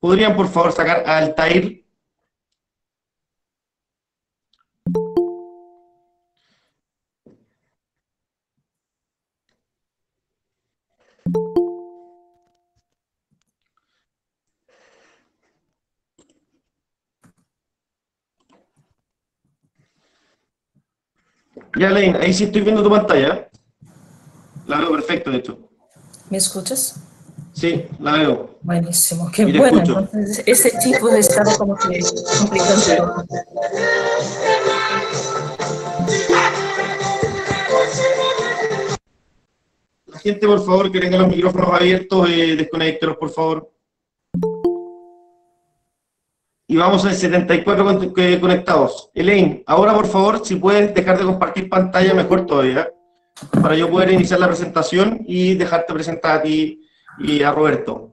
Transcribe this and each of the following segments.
¿Podrían, por favor, sacar a Altair? Ya, Lane, ahí sí estoy viendo tu pantalla. La veo perfecto, de hecho. ¿Me escuchas? Sí, la veo. Buenísimo, qué Y te bueno. escucho. Entonces, ese tipo estaba como que complicando un poco. La gente, por favor, que tenga los micrófonos abiertos, desconéctelos, por favor. Y vamos en 74 conectados. Elaine, ahora, por favor, si puedes dejar de compartir pantalla, mejor todavía, para yo poder iniciar la presentación y dejarte presentar a ti y a Roberto.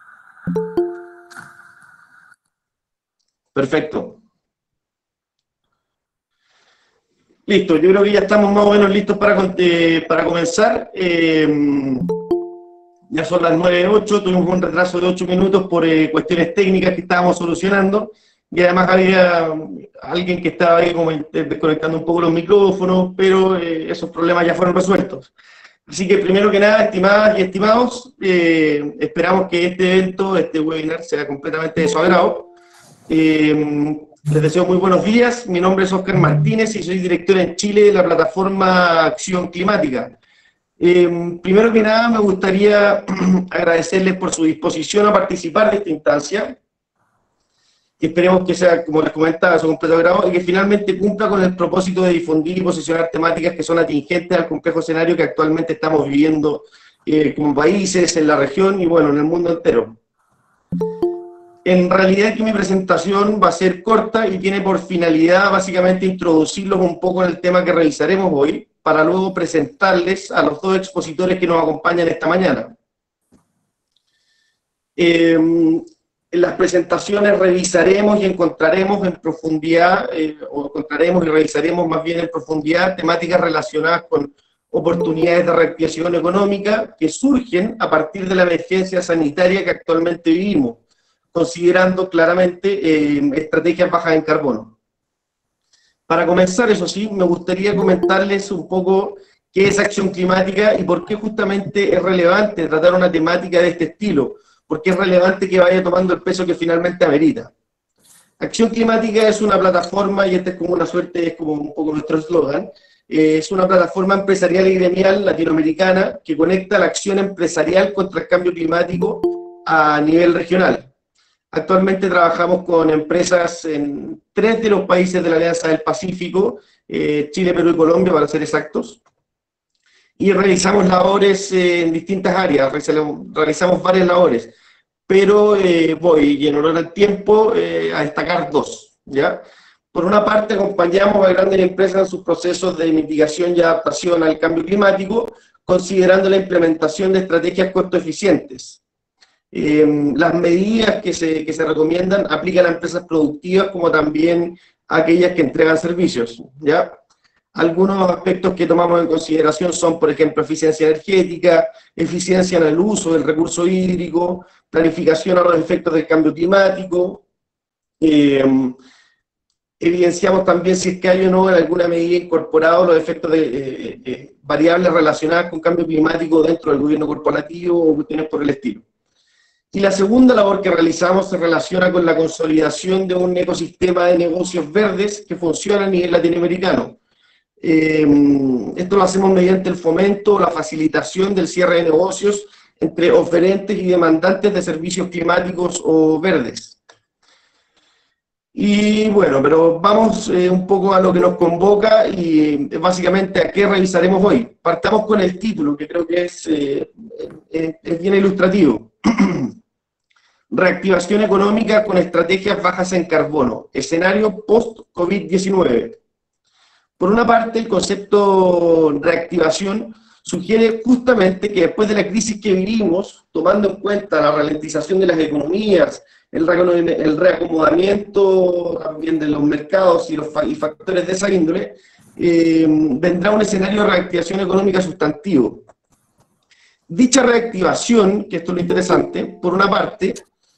Perfecto. Listo, yo creo que ya estamos más o menos listos para comenzar. Ya son las 9:08, tuvimos un retraso de 8 minutos por cuestiones técnicas que estábamos solucionando, y además había alguien que estaba ahí como desconectando un poco los micrófonos, pero esos problemas ya fueron resueltos. Así que primero que nada, estimadas y estimados, esperamos que este evento, este webinar, sea completamente de su agrado. Les deseo muy buenos días. Mi nombre es Óscar Martínez y soy director en Chile de la plataforma Acción Climática. Primero que nada, me gustaría agradecerles por su disposición a participar de esta instancia, que esperemos que sea, como les comentaba, su completo grado, y que finalmente cumpla con el propósito de difundir y posicionar temáticas que son atingentes al complejo escenario que actualmente estamos viviendo como países, en la región y, bueno, en el mundo entero. En realidad que mi presentación va a ser corta y tiene por finalidad básicamente introducirlos un poco en el tema que revisaremos hoy, para luego presentarles a los dos expositores que nos acompañan esta mañana. En las presentaciones revisaremos y encontraremos en profundidad, o encontraremos y revisaremos más bien en profundidad temáticas relacionadas con oportunidades de reactivación económica que surgen a partir de la emergencia sanitaria que actualmente vivimos, considerando claramente estrategias bajas en carbono. Para comenzar, eso sí, me gustaría comentarles un poco qué es acción climática y por qué justamente es relevante tratar una temática de este estilo, porque es relevante que vaya tomando el peso que finalmente amerita. Acción Climática es una plataforma, y esta es como una suerte, es como un poco nuestro eslogan, es una plataforma empresarial y gremial latinoamericana que conecta la acción empresarial contra el cambio climático a nivel regional. Actualmente trabajamos con empresas en 3 de los países de la Alianza del Pacífico, Chile, Perú y Colombia, para ser exactos, y realizamos labores en distintas áreas, realizamos varias labores, pero voy, y en honor al tiempo, a destacar dos, ¿ya? Por una parte, acompañamos a grandes empresas en sus procesos de mitigación y adaptación al cambio climático, considerando la implementación de estrategias costo eficientes. Las medidas que se recomiendan aplican a empresas productivas como también a aquellas que entregan servicios, ¿ya? Algunos aspectos que tomamos en consideración son, por ejemplo, eficiencia energética, eficiencia en el uso del recurso hídrico, planificación a los efectos del cambio climático. Evidenciamos también si es que hay o no en alguna medida incorporado los efectos de variables relacionadas con cambio climático dentro del gobierno corporativo o cuestiones por el estilo. Y la segunda labor que realizamos se relaciona con la consolidación de un ecosistema de negocios verdes que funciona a nivel latinoamericano. Esto lo hacemos mediante el fomento o la facilitación del cierre de negocios entre oferentes y demandantes de servicios climáticos o verdes. Y bueno, pero vamos un poco a lo que nos convoca y básicamente a qué revisaremos hoy. Partamos con el título, que creo que es bien ilustrativo. Reactivación económica con estrategias bajas en carbono, escenario post-COVID-19. Por una parte, el concepto reactivación sugiere justamente que después de la crisis que vivimos, tomando en cuenta la ralentización de las economías, el reacomodamiento también de los mercados y factores de esa índole, vendrá un escenario de reactivación económica sustantivo. Dicha reactivación, que esto es lo interesante, por una parte,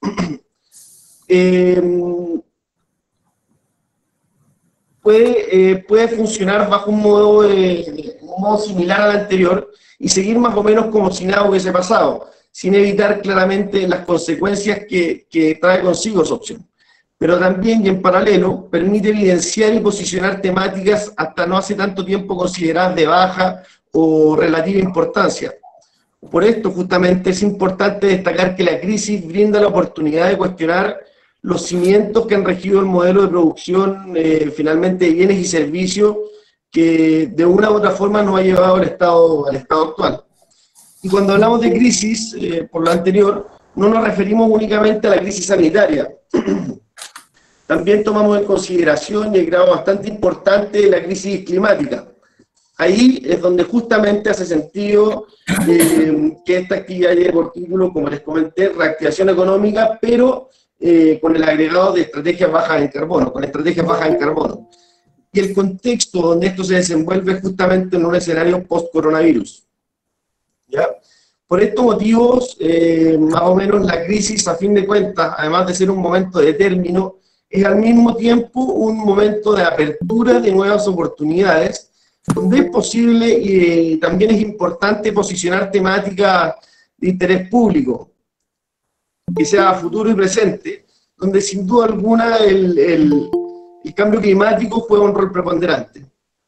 Puede funcionar bajo un modo similar al anterior y seguir más o menos como si nada hubiese pasado, sin evitar claramente las consecuencias que trae consigo esa opción. Pero también, y en paralelo, permite evidenciar y posicionar temáticas hasta no hace tanto tiempo consideradas de baja o relativa importancia. Por esto, justamente, es importante destacar que la crisis brinda la oportunidad de cuestionar los cimientos que han regido el modelo de producción, finalmente, de bienes y servicios, que de una u otra forma nos ha llevado al estado actual. Y cuando hablamos de crisis, por lo anterior, no nos referimos únicamente a la crisis sanitaria. También tomamos en consideración, y el grado bastante importante, de la crisis climática. Ahí es donde justamente hace sentido que esta actividad lleve por título, como les comenté, reactivación económica, pero con el agregado de estrategias bajas en carbono, con estrategias bajas en carbono. Y el contexto donde esto se desenvuelve justamente en un escenario post-coronavirus. ¿Ya? Por estos motivos, más o menos la crisis, a fin de cuentas, además de ser un momento de término, es al mismo tiempo un momento de apertura de nuevas oportunidades, donde es posible y también es importante posicionar temáticas de interés público, que sea futuro y presente, donde sin duda alguna el cambio climático juega un rol preponderante.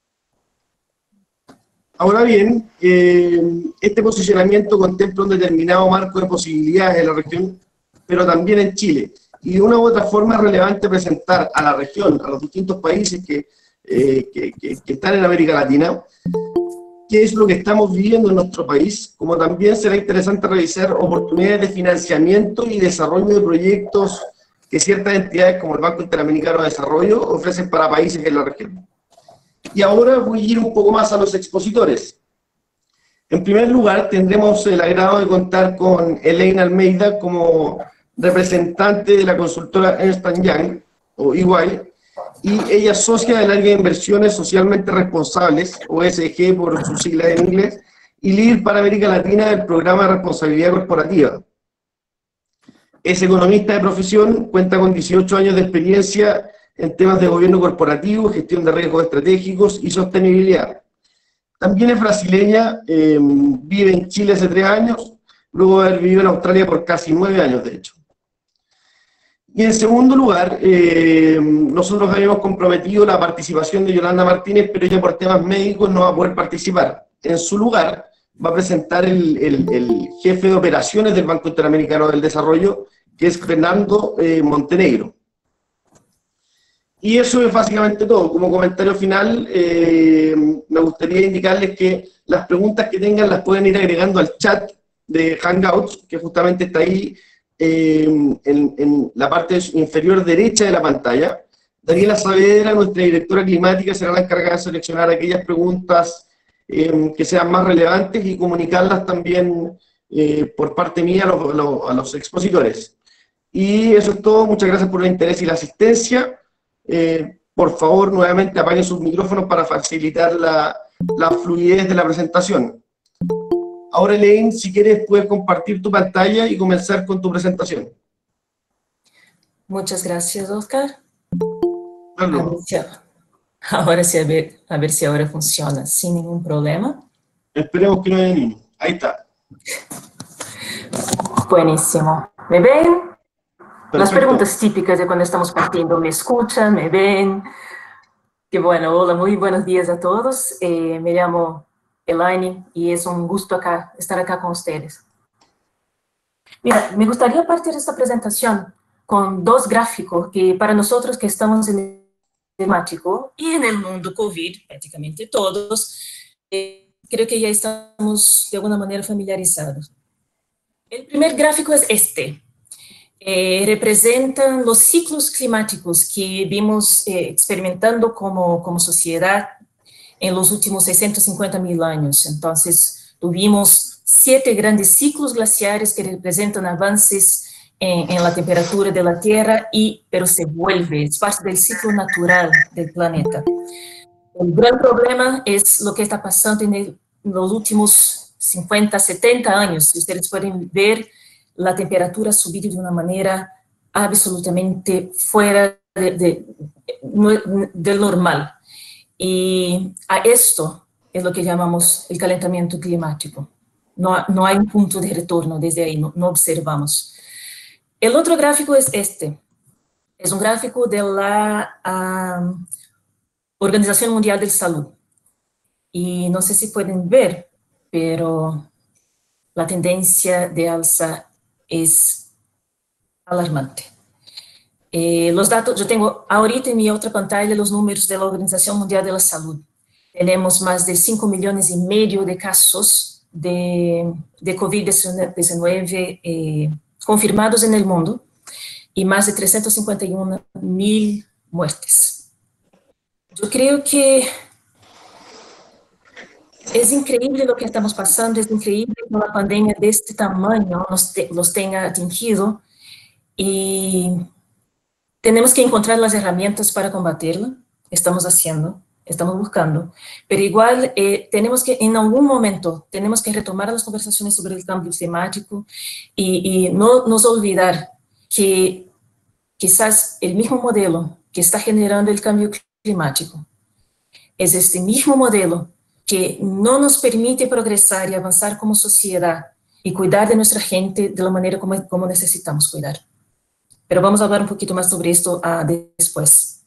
Ahora bien, este posicionamiento contempla un determinado marco de posibilidades en la región, pero también en Chile. Y de una u otra forma es relevante presentar a la región, a los distintos países que están en América Latina, qué es lo que estamos viviendo en nuestro país, como también será interesante revisar oportunidades de financiamiento y desarrollo de proyectos que ciertas entidades como el Banco Interamericano de Desarrollo ofrecen para países en la región. Y ahora voy a ir un poco más a los expositores. En primer lugar, tendremos el agrado de contar con Elaine Almeida como representante de la consultora Ernst & Young, o EY, y ella es socia del área de inversiones socialmente responsables, o ESG por sus siglas en inglés, y líder para América Latina del programa de responsabilidad corporativa. Es economista de profesión, cuenta con 18 años de experiencia en temas de gobierno corporativo, gestión de riesgos estratégicos y sostenibilidad. También es brasileña, vive en Chile hace 3 años, luego de haber vivido en Australia por casi 9 años, de hecho. Y en segundo lugar, nosotros habíamos comprometido la participación de Yolanda Martínez, pero ella por temas médicos no va a poder participar. En su lugar va a presentar el jefe de operaciones del Banco Interamericano del Desarrollo, que es Fernando Montenegro. Y eso es básicamente todo. Como comentario final, me gustaría indicarles que las preguntas que tengan las pueden ir agregando al chat de Hangouts, que justamente está ahí, en la parte inferior derecha de la pantalla. Daniela Saavedra, nuestra directora climática, será la encargada de seleccionar aquellas preguntas que sean más relevantes y comunicarlas también por parte mía a los expositores. Y eso es todo. Muchas gracias por el interés y la asistencia. Por favor, nuevamente apaguen sus micrófonos para facilitar la fluidez de la presentación. Ahora, Elaine, si quieres, puedes compartir tu pantalla y comenzar con tu presentación. Muchas gracias, Oscar. Claro. Ahora sí, a ver si ahora funciona sin ningún problema. Esperemos que no haya niños. Ahí está. Buenísimo. ¿Me ven? Perfecto. Las preguntas típicas de cuando estamos partiendo, ¿me escuchan? ¿Me ven? Qué bueno, hola, muy buenos días a todos. Me llamo Elaine y es un gusto estar acá con ustedes. Mira, me gustaría partir esta presentación con 2 gráficos que para nosotros que estamos en el temático y en el mundo COVID, prácticamente todos, creo que ya estamos de alguna manera familiarizados. El primer gráfico es este. Representan los ciclos climáticos que vimos experimentando como sociedad en los últimos 650.000 años. Entonces, tuvimos 7 grandes ciclos glaciares que representan avances en la temperatura de la Tierra, pero se vuelve, es parte del ciclo natural del planeta. El gran problema es lo que está pasando en los últimos 50, 70 años. Si ustedes pueden ver, la temperatura ha subido de una manera absolutamente fuera del normal. Y a esto es lo que llamamos el calentamiento climático. No hay un punto de retorno desde ahí, no observamos. El otro gráfico es este. Es un gráfico de la Organización Mundial de la Salud. Y no sé si pueden ver, pero la tendencia de alza es alarmante. Los datos, yo tengo ahorita en mi otra pantalla los números de la Organización Mundial de la Salud. Tenemos más de 5,5 millones de casos de COVID-19 confirmados en el mundo y más de 351,000 muertes. Yo creo que es increíble lo que estamos pasando, es increíble que una pandemia de este tamaño nos tenga atingido y tenemos que encontrar las herramientas para combatirla. Estamos haciendo, estamos buscando, pero igual tenemos que, en algún momento, tenemos que retomar las conversaciones sobre el cambio climático y no nos olvidar que quizás el mismo modelo que está generando el cambio climático es este mismo modelo que no nos permite progresar y avanzar como sociedad y cuidar de nuestra gente de la manera como necesitamos cuidar. Pero vamos a hablar un poquito más sobre esto después.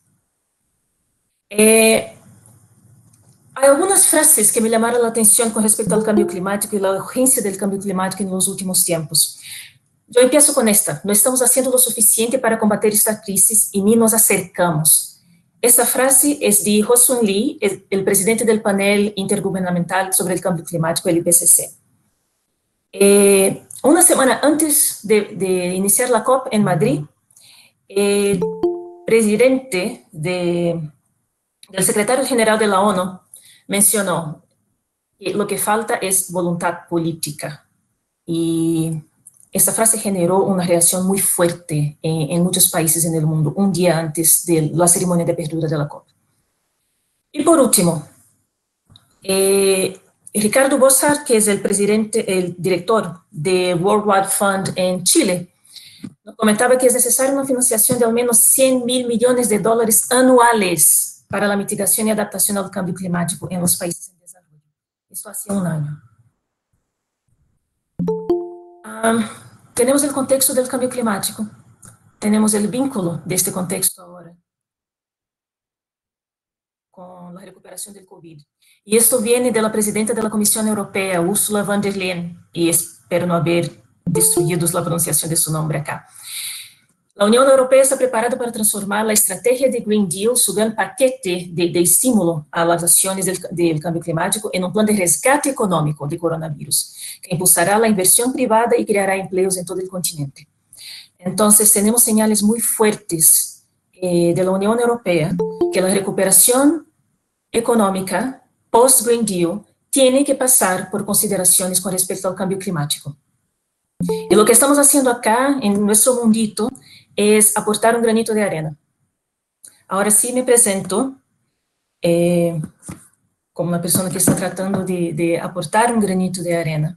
Hay algunas frases que me llamaron la atención con respecto al cambio climático y la urgencia del cambio climático en los últimos tiempos. Yo empiezo con esta: no estamos haciendo lo suficiente para combater esta crisis y ni nos acercamos. Esta frase es de Hoesung Lee, el presidente del panel intergubernamental sobre el cambio climático, el IPCC. Una semana antes de iniciar la COP en Madrid, el presidente del secretario general de la ONU mencionó que lo que falta es voluntad política. Y esta frase generó una reacción muy fuerte en muchos países en el mundo, un día antes de la ceremonia de apertura de la COP. Y por último, Ricardo Bossart, que es el director de World Wide Fund en Chile, nos comentaba que es necesaria una financiación de al menos $100 mil millones anuales para la mitigación y adaptación al cambio climático en los países en desarrollo. Esto hace un año. Tenemos el contexto del cambio climático, tenemos el vínculo de este contexto ahora con la recuperación del COVID. Y esto viene de la presidenta de la Comisión Europea, Ursula von der Leyen, y espero no haber destruido la pronunciación de su nombre acá. La Unión Europea está preparada para transformar la estrategia de Green Deal, su gran paquete de estímulo a las acciones del cambio climático, en un plan de rescate económico de coronavirus, que impulsará la inversión privada y creará empleos en todo el continente. Entonces, tenemos señales muy fuertes de la Unión Europea que la recuperación económica post-Green Deal tiene que pasar por consideraciones con respecto al cambio climático. Y lo que estamos haciendo acá, en nuestro mundito, es aportar un granito de arena. Ahora sí me presento como una persona que está tratando de aportar un granito de arena.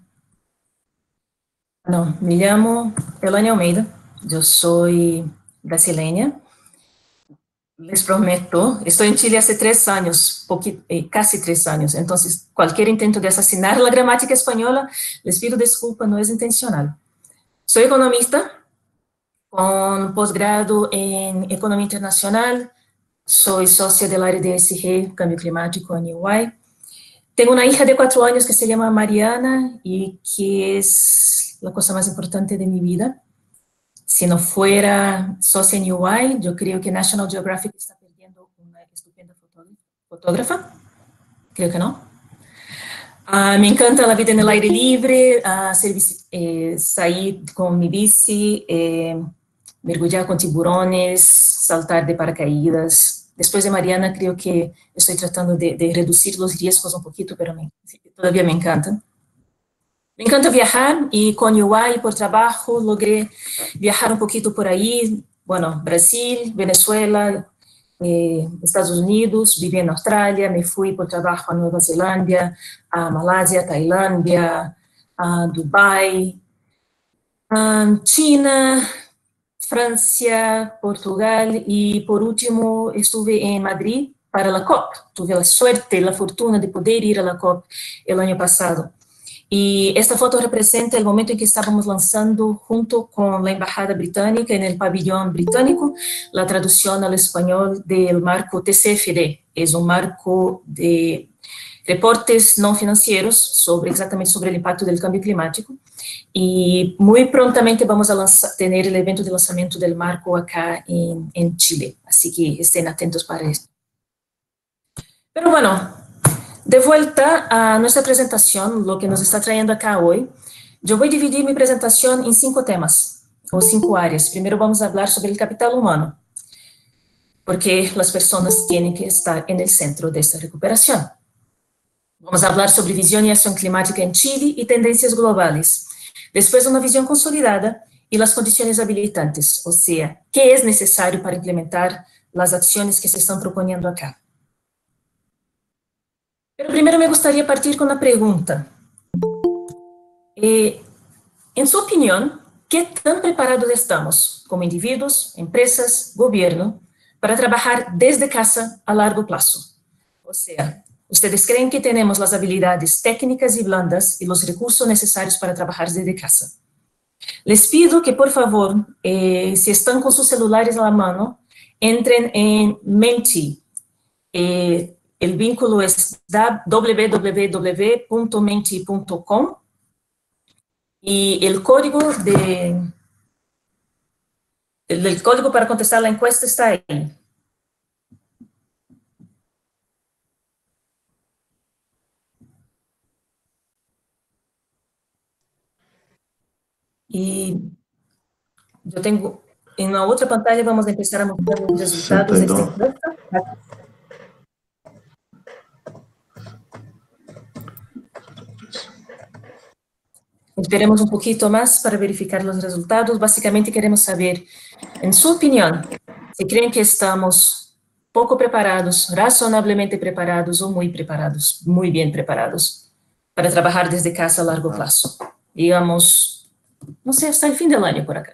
No, me llamo Elaine Almeida, yo soy brasileña. Les prometo, estoy en Chile hace 3 años, casi 3 años, entonces cualquier intento de asesinar la gramática española, les pido disculpas, no es intencional. Soy economista, con posgrado en Economía Internacional, soy socia del área de ESG, Cambio Climático en EY. Tengo una hija de 4 años que se llama Mariana y que es la cosa más importante de mi vida. Si no fuera socia en EY, yo creo que National Geographic está perdiendo una estupenda fotógrafa. Creo que no. Me encanta la vida en el aire libre, salir con mi bici, mergulhar con tiburones, saltar de paracaídas. Después de Mariana, creo que estoy tratando de reducir los riesgos un poquito, pero todavía me encantan. Me encanta viajar y con UI por trabajo logré viajar un poquito por ahí. Bueno, Brasil, Venezuela, Estados Unidos, viví en Australia, me fui por trabajo a Nueva Zelanda, a Malasia, Tailandia, a Dubái, China, Francia, Portugal y por último estuve en Madrid para la COP. Tuve la suerte, la fortuna de poder ir a la COP el año pasado. Y esta foto representa el momento en que estábamos lanzando junto con la Embajada Británica en el pabellón británico la traducción al español del marco TCFD. Es un marco de reportes no financieros exactamente sobre el impacto del cambio climático. Y muy prontamente vamos a tener el evento de lanzamiento del marco acá en Chile. Así que estén atentos para esto. Pero bueno, de vuelta a nuestra presentación, lo que nos está trayendo acá hoy, yo voy a dividir mi presentación en 5 temas, o 5 áreas. Primero vamos a hablar sobre el capital humano, porque las personas tienen que estar en el centro de esta recuperación. Vamos a hablar sobre visión y acción climática en Chile y tendencias globales. Después, una visión consolidada y las condiciones habilitantes, o sea, qué es necesario para implementar las acciones que se están proponiendo acá. Pero primero me gustaría partir con una pregunta. En su opinión, ¿qué tan preparados estamos como individuos, empresas, gobierno, para trabajar desde casa a largo plazo? O sea, ¿ustedes creen que tenemos las habilidades técnicas y blandas y los recursos necesarios para trabajar desde casa? Les pido que, por favor, si están con sus celulares a la mano, entren en Menti. El vínculo es www.menti.com y el código para contestar la encuesta está ahí. Y yo tengo, en la otra pantalla vamos a empezar a mostrar los resultados de esta encuesta. Esperemos un poquito más para verificar los resultados. Básicamente queremos saber, en su opinión, si creen que estamos poco preparados, razonablemente preparados o muy bien preparados para trabajar desde casa a largo plazo. Digamos, no sé, hasta el fin del año por acá.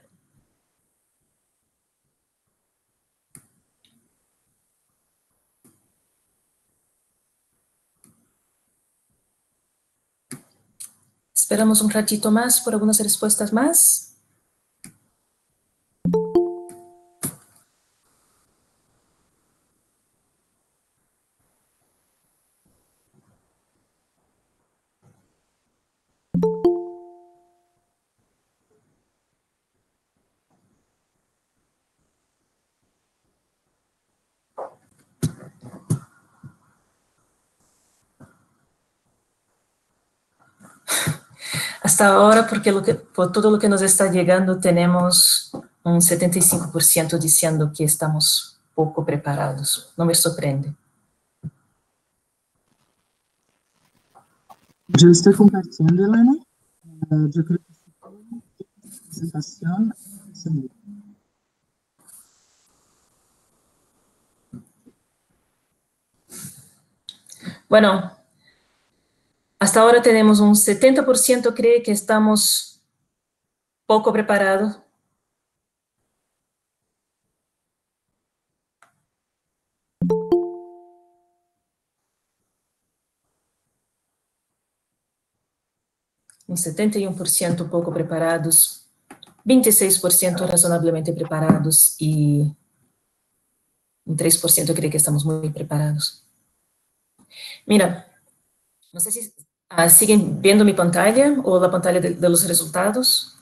Esperamos un ratito más por algunas respuestas más. Hasta ahora, por todo lo que nos está llegando, tenemos un 75% diciendo que estamos poco preparados. No me sorprende. Yo estoy compartiendo, Elena. Yo creo que la presentación es muy bien. Bueno, hasta ahora tenemos un 70% cree que estamos poco preparados. Un 71% poco preparados, 26% razonablemente preparados y un 3% cree que estamos muy preparados. Mira, no sé si siguen viendo mi pantalla o la pantalla de los resultados.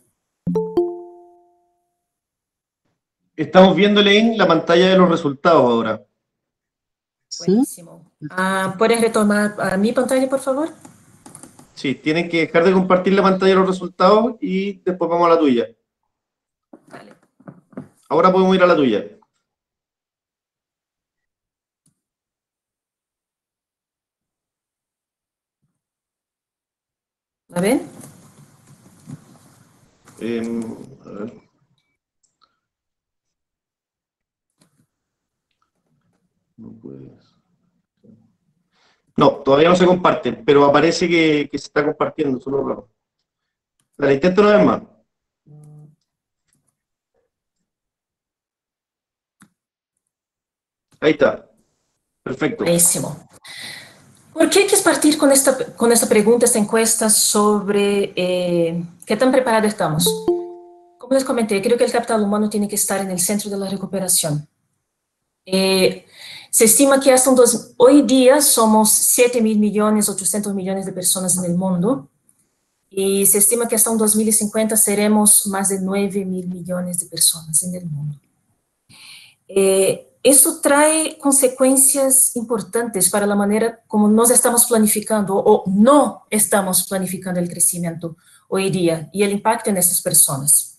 Estamos viéndole en la pantalla de los resultados ahora. Buenísimo. ¿Pueden retomar a mi pantalla, por favor? Sí, tienen que dejar de compartir la pantalla de los resultados y después vamos a la tuya. Vale. Ahora podemos ir a la tuya. ¿La ven? A ver. No puedes. No, todavía no se comparte, pero aparece que se está compartiendo, solo raro. Dale, intenta una vez más. Ahí está. Perfecto. Buenísimo. ¿Por qué quieres partir con esta pregunta, esta encuesta sobre qué tan preparados estamos? Como les comenté, creo que el capital humano tiene que estar en el centro de la recuperación. Se estima que hoy día somos 7.800.000 millones de personas en el mundo, y se estima que hasta un 2050 seremos más de 9.000 millones de personas en el mundo. Esto trae consecuencias importantes para la manera como nos estamos planificando o no estamos planificando el crecimiento hoy día y el impacto en estas personas.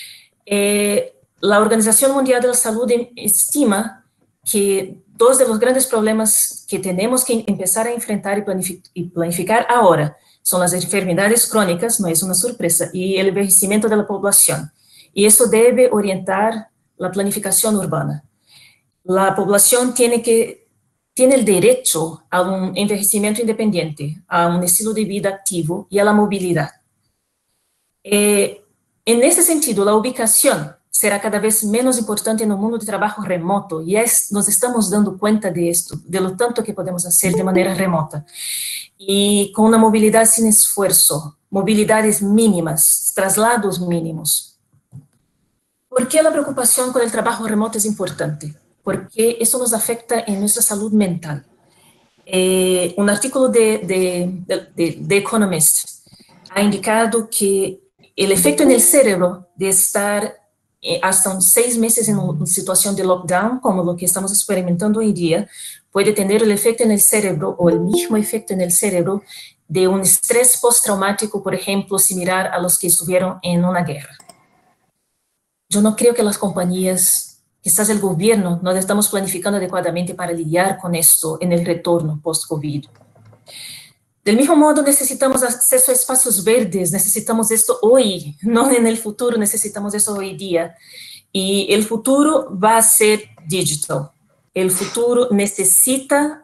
La Organización Mundial de la Salud estima que dos de los grandes problemas que tenemos que empezar a enfrentar y planificar ahora son las enfermedades crónicas, no es una sorpresa, y el envejecimiento de la población. Y eso debe orientar la planificación urbana. La población tiene el derecho a un envejecimiento independiente, a un estilo de vida activo y a la movilidad. En ese sentido, la ubicación será cada vez menos importante en un mundo de trabajo remoto, y nos estamos dando cuenta de esto, de lo tanto que podemos hacer de manera remota, y con una movilidad sin esfuerzo, movilidades mínimas, traslados mínimos. ¿Por qué la preocupación con el trabajo remoto es importante? Porque eso nos afecta en nuestra salud mental. Un artículo de The Economist ha indicado que el efecto en el cerebro de estar hasta 6 meses en una situación de lockdown, como lo que estamos experimentando hoy día, puede tener el efecto en el cerebro, o el mismo efecto en el cerebro, de un estrés postraumático, por ejemplo, similar a los que estuvieron en una guerra. Yo no creo que las compañías, quizás el gobierno, no estamos planificando adecuadamente para lidiar con esto en el retorno post-COVID. Del mismo modo, necesitamos acceso a espacios verdes, necesitamos esto hoy, no en el futuro, necesitamos eso hoy día. Y el futuro va a ser digital. El futuro necesita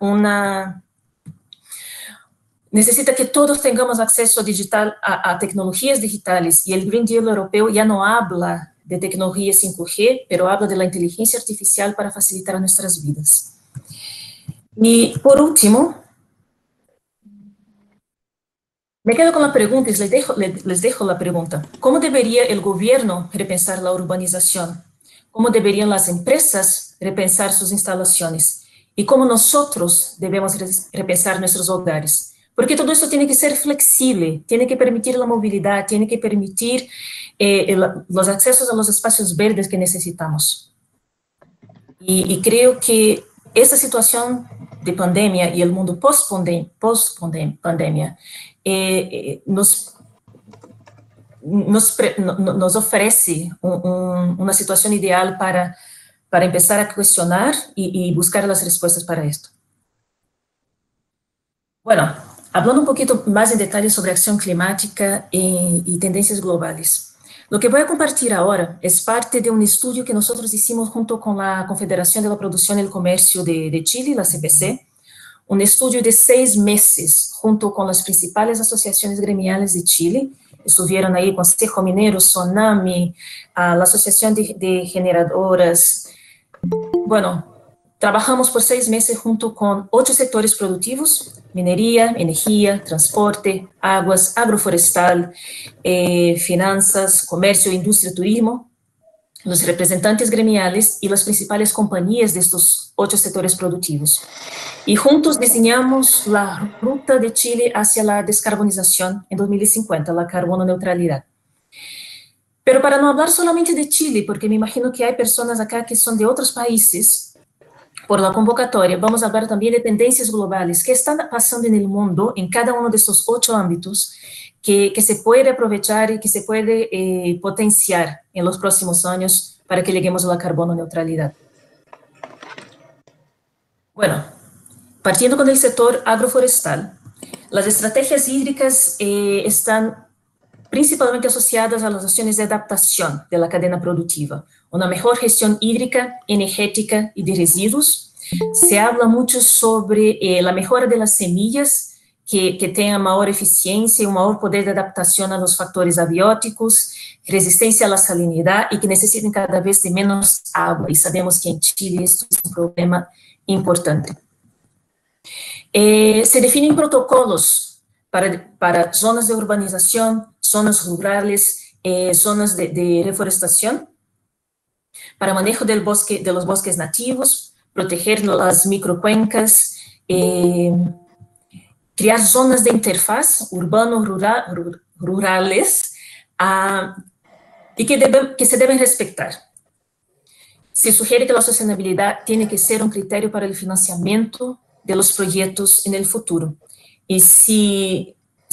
que todos tengamos acceso digital a tecnologías digitales, y el Green Deal europeo ya no habla de tecnología 5G, pero habla de la inteligencia artificial para facilitar nuestras vidas. Y por último, me quedo con la pregunta, y les dejo la pregunta. ¿Cómo debería el gobierno repensar la urbanización? ¿Cómo deberían las empresas repensar sus instalaciones? ¿Y cómo nosotros debemos repensar nuestros hogares? Porque todo esto tiene que ser flexible, tiene que permitir la movilidad, tiene que permitir los accesos a los espacios verdes que necesitamos. Y creo que esta situación de pandemia y el mundo post-pandemia nos ofrece una situación ideal para empezar a cuestionar y buscar las respuestas para esto. Bueno, hablando un poquito más en detalle sobre acción climática y tendencias globales. Lo que voy a compartir ahora es parte de un estudio que nosotros hicimos junto con la Confederación de la Producción y el Comercio de Chile, la CPC, un estudio de 6 meses junto con las principales asociaciones gremiales de Chile. Estuvieron ahí Consejo Minero, SONAMI, la Asociación de Generadoras. Bueno, trabajamos por 6 meses junto con 8 sectores productivos: minería, energía, transporte, aguas, agroforestal, finanzas, comercio, industria, turismo, los representantes gremiales y las principales compañías de estos 8 sectores productivos. Y juntos diseñamos la ruta de Chile hacia la descarbonización en 2050, la carbono neutralidad. Pero para no hablar solamente de Chile, porque me imagino que hay personas acá que son de otros países, por la convocatoria vamos a hablar también de tendencias globales que están pasando en el mundo, en cada uno de estos 8 ámbitos, que se puede aprovechar y que se puede potenciar en los próximos años para que lleguemos a la carbono neutralidad. Bueno, partiendo con el sector agroforestal, las estrategias hídricas están principalmente asociadas a las acciones de adaptación de la cadena productiva, una mejor gestión hídrica, energética y de residuos. Se habla mucho sobre la mejora de las semillas, que tenha maior eficiência e um maior poder de adaptação aos fatores abióticos, resistência à salinidade e que necessitem cada vez de menos água. E sabemos que em Chile isso é um problema importante. Se definem protocolos para zonas de urbanização, zonas rurais, zonas de reforestação, para manejo de los bosques nativos, proteger as microcuencas, criar zonas de interfaz urbano-rurales e que se devem respeitar. Se sugere que a sustentabilidade tem que ser um critério para o financiamento de los proyectos en el futuro. Y si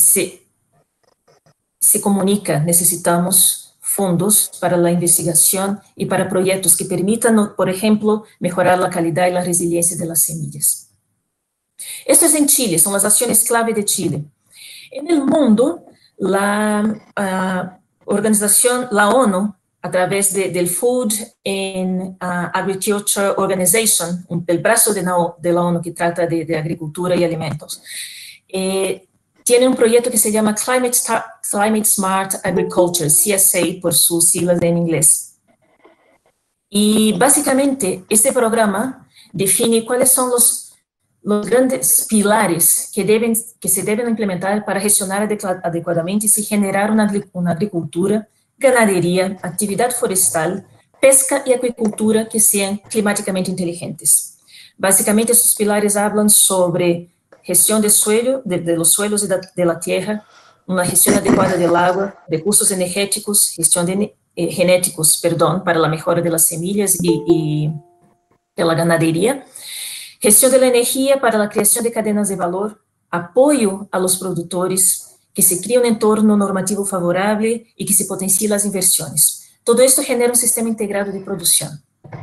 se comunica, necesitamos fondos para la investigación y para proyectos que permitan, por ejemplo, mejorar la calidad y la resiliencia de las semillas. Esto es en Chile, son las acciones clave de Chile. En el mundo, la organización, la ONU, a través del Food and Agriculture Organization, el brazo de la ONU que trata de agricultura y alimentos, tiene un proyecto que se llama Climate Smart Agriculture, CSA por sus siglas en inglés. Y básicamente este programa define cuáles son los grandes pilares que se deben implementar para gestionar adecuadamente y generar una agricultura, ganadería, actividad forestal, pesca y acuicultura que sean climáticamente inteligentes. Básicamente, estos pilares hablan sobre gestión de suelo, de los suelos y de la tierra, una gestión adecuada del agua, recursos energéticos, gestión de genéticos, para la mejora de las semillas y de la ganadería, gestión de la energía para la creación de cadenas de valor, apoyo a los productores, que se crie un entorno normativo favorable y que se potencie las inversiones. Todo esto genera un sistema integrado de producción.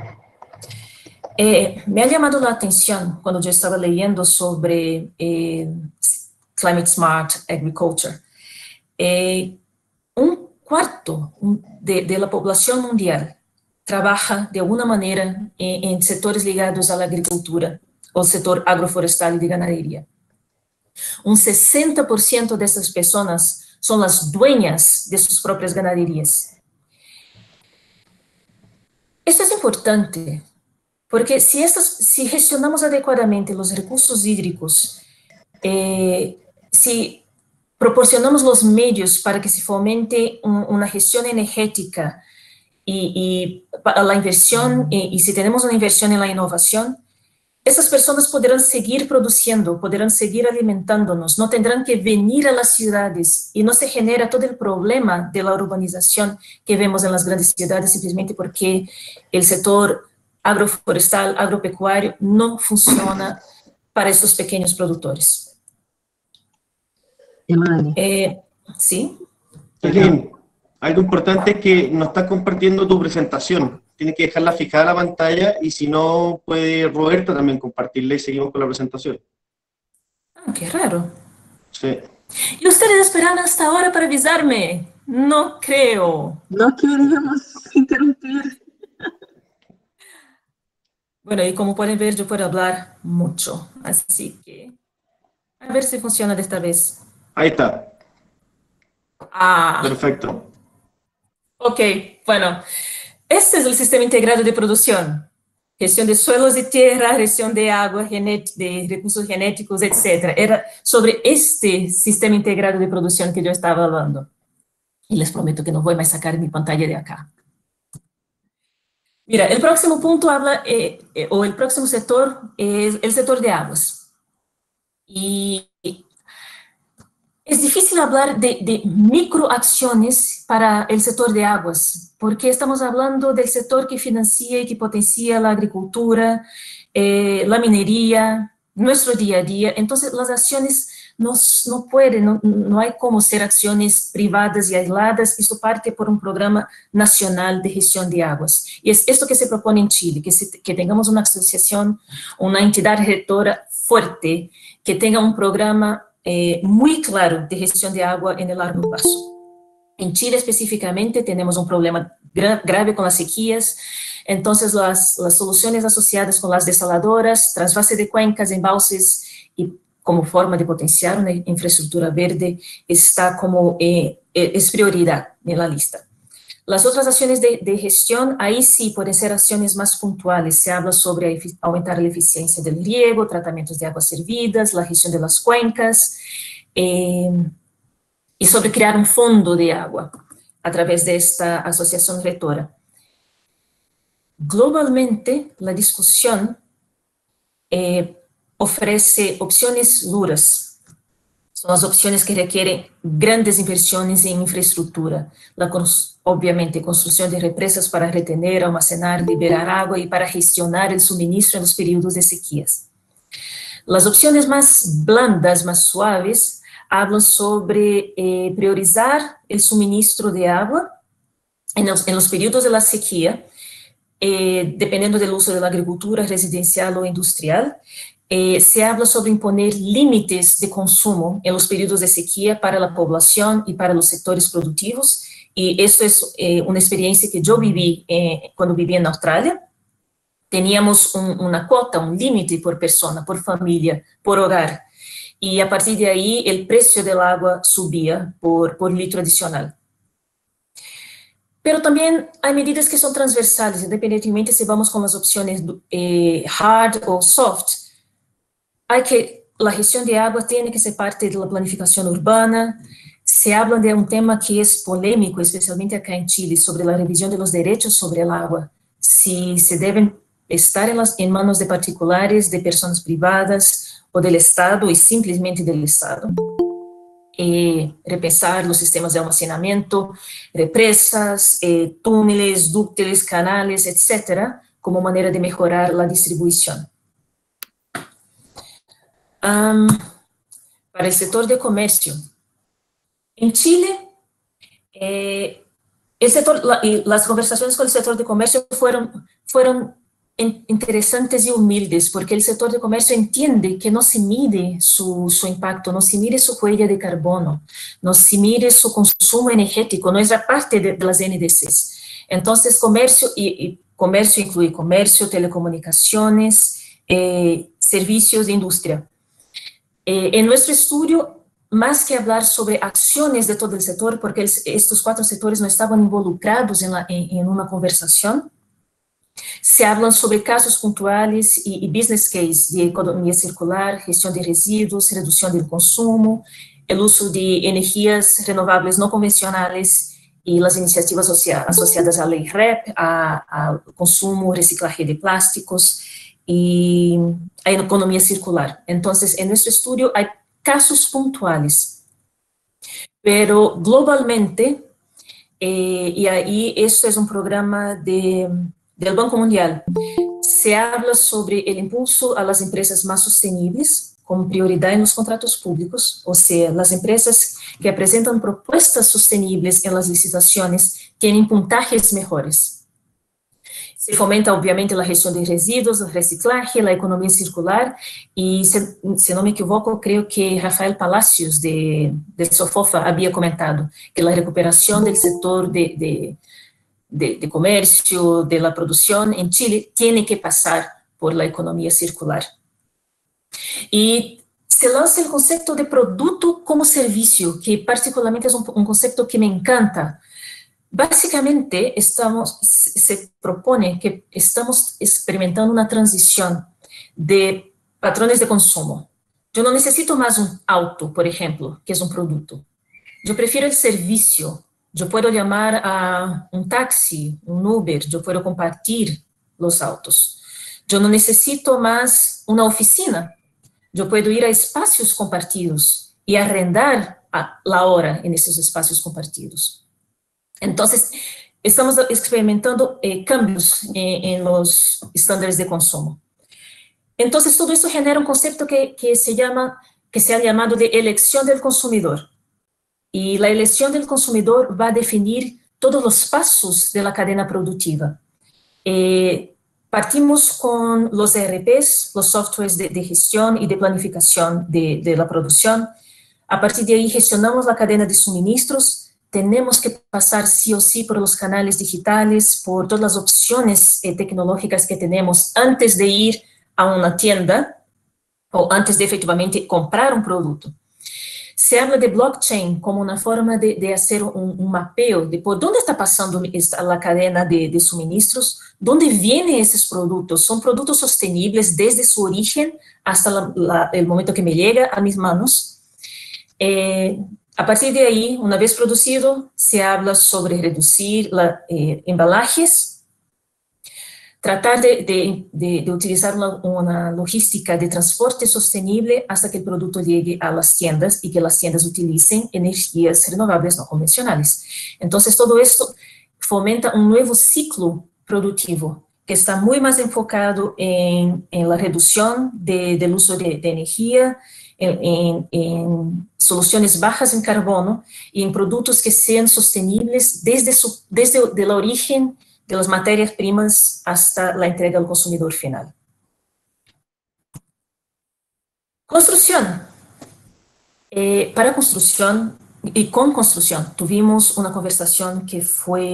Me ha llamado la atención cuando yo estaba leyendo sobre Climate Smart Agriculture. Un cuarto de la población mundial trabaja de alguna manera en sectores ligados a la agricultura, o sector agroforestal y de ganadería. Un 60% de estas personas son las dueñas de sus propias ganaderías. Esto es importante, porque si gestionamos adecuadamente los recursos hídricos, si proporcionamos los medios para que se fomente una gestión energética y para la inversión, y si tenemos una inversión en la innovación, esas personas podrán seguir produciendo, podrán seguir alimentándonos, no tendrán que venir a las ciudades y no se genera todo el problema de la urbanización que vemos en las grandes ciudades simplemente porque el sector agroforestal, agropecuario no funciona para estos pequeños productores. Elaine. ¿Sí? Elaine, algo importante es que no estás compartiendo tu presentación. Tienes que dejarla fijada a la pantalla y si no, puede Roberta también compartirla y seguimos con la presentación. Ah, qué raro. Sí. ¿Y ustedes esperaron hasta ahora para avisarme? No creo. No queríamos interrumpir. Bueno, y como pueden ver, yo puedo hablar mucho, así que a ver si funciona de esta vez. Ahí está. Ah. Perfecto. Ok, bueno. Este es el sistema integrado de producción. Gestión de suelos y tierra, gestión de agua, de recursos genéticos, etc. Era sobre este sistema integrado de producción que yo estaba hablando. Y les prometo que no voy a sacar mi pantalla de acá. Mira, el próximo punto habla, o el próximo sector es el sector de aguas. Y es difícil hablar de microacciones para el sector de aguas, porque estamos hablando del sector que financia y que potencia la agricultura, la minería, nuestro día a día. Entonces, las acciones no pueden, no hay como ser acciones privadas y aisladas, eso parte por un programa nacional de gestión de aguas. Y es esto que se propone en Chile, que tengamos una asociación, una entidad rectora fuerte, que tenga un programa muy claro de gestión de agua en el largo plazo. En Chile específicamente tenemos un problema grave con las sequías, entonces las soluciones asociadas con las desaladoras, trasvase de cuencas, embalses y como forma de potenciar una infraestructura verde está como, es prioridad en la lista. Las otras acciones de gestión, ahí sí pueden ser acciones más puntuales. Se habla sobre aumentar la eficiencia del riego, tratamientos de aguas servidas, la gestión de las cuencas, y sobre crear un fondo de agua a través de esta asociación rectora. Globalmente, la discusión ofrece opciones duras. Son las opciones que requieren grandes inversiones en infraestructura. Obviamente, construcción de represas para retener, almacenar, liberar agua y para gestionar el suministro en los periodos de sequías. Las opciones más blandas, más suaves, hablan sobre priorizar el suministro de agua en los periodos de la sequía, dependiendo del uso de la agricultura residencial o industrial. Se habla sobre imponer límites de consumo en los periodos de sequía para la población y para los sectores productivos, y esto es una experiencia que yo viví cuando viví en Australia. Teníamos una cuota, un límite por persona, por familia, por hogar, y a partir de ahí el precio del agua subía por litro adicional. Pero también hay medidas que son transversales, independientemente si vamos con las opciones hard o soft. La gestión de agua tiene que ser parte de la planificación urbana. Se habla de un tema que es polémico, especialmente acá en Chile, sobre la revisión de los derechos sobre el agua. Si se deben estar en manos de particulares, de personas privadas o del Estado y simplemente del Estado. Repensar los sistemas de almacenamiento, represas, túneles, dúctiles, canales, etcétera, como manera de mejorar la distribución. Para el sector de comercio. En Chile, las conversaciones con el sector de comercio fueron interesantes y humildes, porque el sector de comercio entiende que no se mide su impacto, no se mide su huella de carbono, no se mide su consumo energético, no es la parte de las NDCs. Entonces, comercio incluye comercio, telecomunicaciones, servicios de industria. En nuestro estudio, más que hablar sobre acciones de todo el sector, porque estos 4 sectores no estaban involucrados en una conversación, se hablan sobre casos puntuales y business case de economía circular, gestión de residuos, reducción del consumo, el uso de energías renovables no convencionales y las iniciativas asociadas a ley REP, al consumo, reciclaje de plásticos y a economía circular. Entonces, en nuestro estudio hay casos puntuales, pero globalmente, y ahí esto es un programa del Banco Mundial, se habla sobre el impulso a las empresas más sostenibles como prioridad en los contratos públicos, o sea, las empresas que presentan propuestas sostenibles en las licitaciones tienen puntajes mejores. Se fomenta, obviamente, la gestión de residuos, el reciclaje, la economía circular, y, si no me equivoco, creo que Rafael Palacios, de Sofofa, había comentado que la recuperación del sector de comercio, de la producción en Chile, tiene que pasar por la economía circular. Y se lanza el concepto de producto como servicio, que particularmente es un concepto que me encanta. Básicamente, se propone que estamos experimentando una transición de patrones de consumo. Yo no necesito más un auto, por ejemplo, que es un producto. Yo prefiero el servicio. Yo puedo llamar a un taxi, un Uber, yo puedo compartir los autos. Yo no necesito más una oficina. Yo puedo ir a espacios compartidos y arrendar la hora en esos espacios compartidos. Entonces, estamos experimentando cambios en los estándares de consumo. Entonces, todo esto genera un concepto que se ha llamado de elección del consumidor. Y la elección del consumidor va a definir todos los pasos de la cadena productiva. Partimos con los ERPs, los softwares de gestión y de planificación de la producción. A partir de ahí gestionamos la cadena de suministros. Tenemos que pasar sí o sí por los canales digitales, por todas las opciones tecnológicas que tenemos antes de ir a una tienda. o antes de efectivamente comprar un producto. Se habla de blockchain como una forma de hacer un mapeo de por dónde está pasando la cadena de suministros, dónde vienen esos productos. Son productos sostenibles desde su origen hasta el momento que me llega a mis manos. A partir de ahí, una vez producido, se habla sobre reducir embalajes, tratar de utilizar una logística de transporte sostenible hasta que el producto llegue a las tiendas y que las tiendas utilicen energías renovables no convencionales. Entonces, todo esto fomenta un nuevo ciclo productivo que está muy más enfocado en la reducción del uso de energía, en soluciones bajas en carbono y en productos que sean sostenibles desde el origen de las materias primas hasta la entrega al consumidor final. Construcción. Para construcción y con construcción tuvimos una conversación que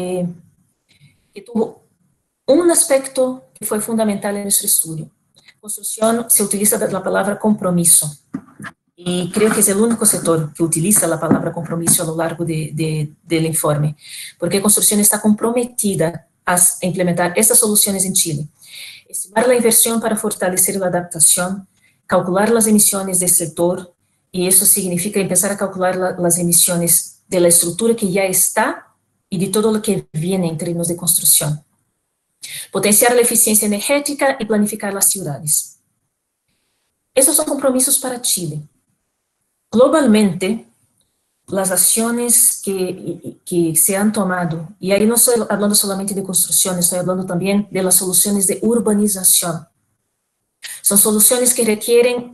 tuvo un aspecto que fue fundamental en nuestro estudio. Construcción se utiliza la palabra compromiso. Y creo que es el único sector que utiliza la palabra compromiso a lo largo del informe, porque construcción está comprometida a implementar estas soluciones en Chile. Estimar la inversión para fortalecer la adaptación, calcular las emisiones del sector, y eso significa empezar a calcular las emisiones de la estructura que ya está y de todo lo que viene en términos de construcción. Potenciar la eficiencia energética y planificar las ciudades. Esos son compromisos para Chile. Globalmente, las acciones que se han tomado, y ahí no estoy hablando solamente de construcción, estoy hablando también de las soluciones de urbanización. Son soluciones que requieren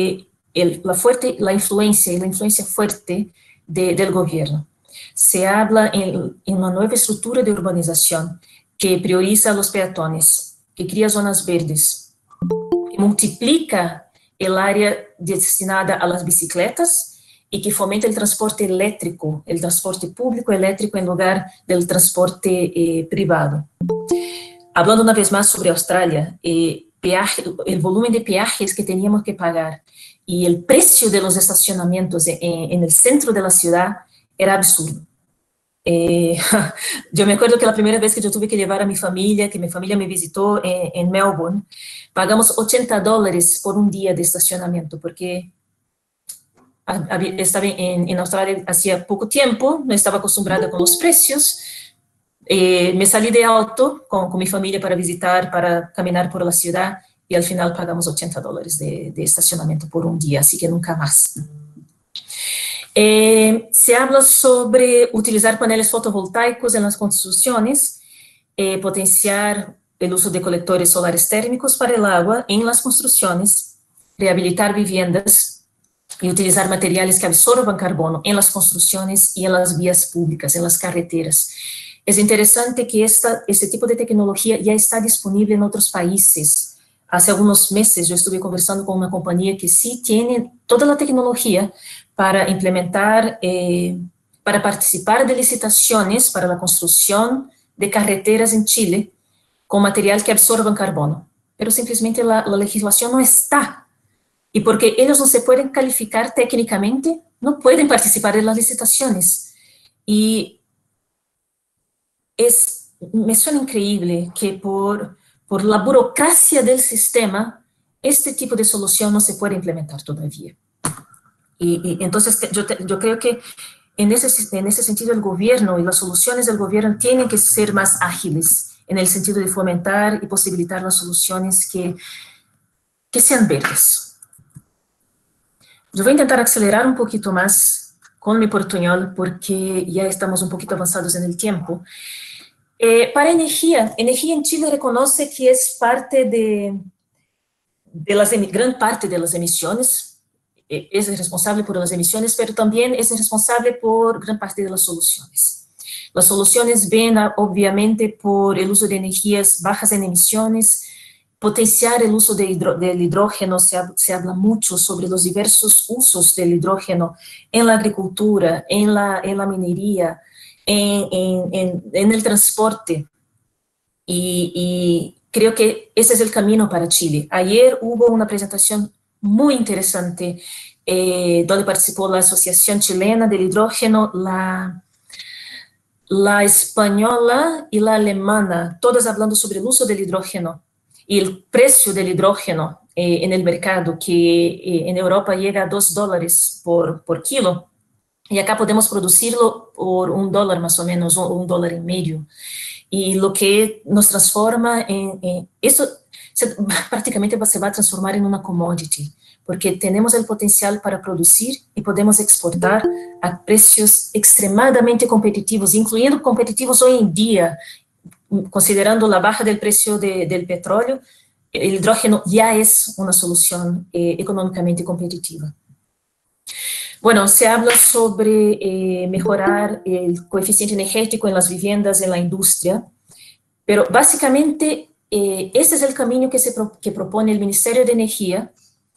la influencia fuerte del gobierno. Se habla en una nueva estructura de urbanización que prioriza a los peatones, que crea zonas verdes, que multiplica el área destinada a las bicicletas y que fomenta el transporte eléctrico, el transporte público eléctrico en lugar del transporte privado. Hablando una vez más sobre Australia, el volumen de peajes que teníamos que pagar y el precio de los estacionamientos en el centro de la ciudad era absurdo. Yo me acuerdo que la primera vez que yo tuve que llevar a mi familia, que mi familia me visitó en Melbourne, pagamos $80 por un día de estacionamiento, porque estaba en Australia hacía poco tiempo, no estaba acostumbrada con los precios, me salí de auto con mi familia para visitar, para caminar por la ciudad, y al final pagamos $80 de estacionamiento por un día, así que nunca más. Se habla sobre utilizar paneles fotovoltaicos en las construcciones, potenciar el uso de colectores solares térmicos para el agua en las construcciones, rehabilitar viviendas y utilizar materiales que absorban carbono en las construcciones y en las vías públicas, en las carreteras. Es interesante que este tipo de tecnología ya está disponible en otros países. Hace algunos meses yo estuve conversando con una compañía que sí tiene toda la tecnología para implementar, para participar de licitaciones para la construcción de carreteras en Chile con material que absorban carbono, pero simplemente la legislación no está. Y porque ellos no se pueden calificar técnicamente, no pueden participar de las licitaciones. Y me suena increíble que por la burocracia del sistema, este tipo de solución no se puede implementar todavía. Y entonces yo creo que en ese sentido el gobierno y las soluciones del gobierno tienen que ser más ágiles en el sentido de fomentar y posibilitar las soluciones que sean verdes. Yo voy a intentar acelerar un poquito más con mi portuñol porque ya estamos un poquito avanzados en el tiempo. Para energía en Chile reconoce que es parte gran parte de las emisiones, es responsable por las emisiones, pero también es responsable por gran parte de las soluciones. Las soluciones ven obviamente por el uso de energías bajas en emisiones, potenciar el uso del hidrógeno, se habla mucho sobre los diversos usos del hidrógeno en la agricultura, en la minería, en el transporte, y creo que ese es el camino para Chile. Ayer hubo una presentación muy interesante, donde participó la Asociación Chilena del Hidrógeno, la española y la alemana, todas hablando sobre el uso del hidrógeno y el precio del hidrógeno en el mercado, que en Europa llega a $2 por kilo, y acá podemos producirlo por $1 más o menos, $1.50. Y lo que nos transforma esto prácticamente se va a transformar en una commodity, porque tenemos el potencial para producir y podemos exportar a precios extremadamente competitivos, incluyendo competitivos hoy en día, considerando la baja del precio del petróleo. El hidrógeno ya es una solución económicamente competitiva. Bueno, se habla sobre mejorar el coeficiente energético en las viviendas, en la industria, pero básicamente este es el camino que propone el Ministerio de Energía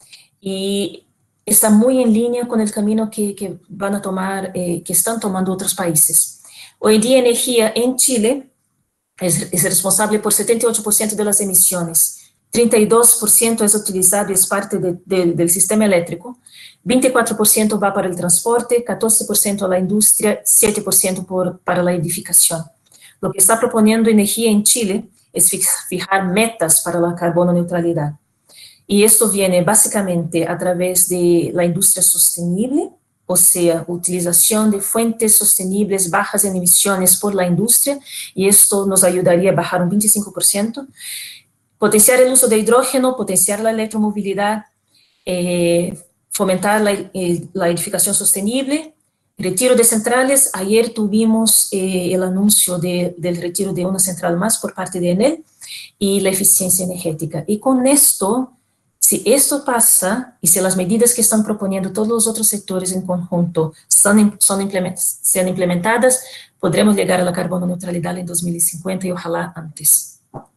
y está muy en línea con el camino que van a tomar, que están tomando otros países. Hoy en día, energía en Chile es responsable por 78% de las emisiones, 32% es utilizado y es parte del sistema eléctrico, 24% va para el transporte, 14% a la industria, 7% para la edificación. Lo que está proponiendo energía en Chile es fijar metas para la carbono neutralidad. Y esto viene básicamente a través de la industria sostenible, o sea, utilización de fuentes sostenibles bajas en emisiones por la industria, y esto nos ayudaría a bajar un 25%. Potenciar el uso de hidrógeno, potenciar la electromovilidad, fomentar la edificación sostenible, retiro de centrales. Ayer tuvimos el anuncio del retiro de una central más por parte de Enel, y la eficiencia energética. Y con esto, si esto pasa, y si las medidas que están proponiendo todos los otros sectores en conjunto sean implementadas, podremos llegar a la carbono neutralidad en 2050 y ojalá antes.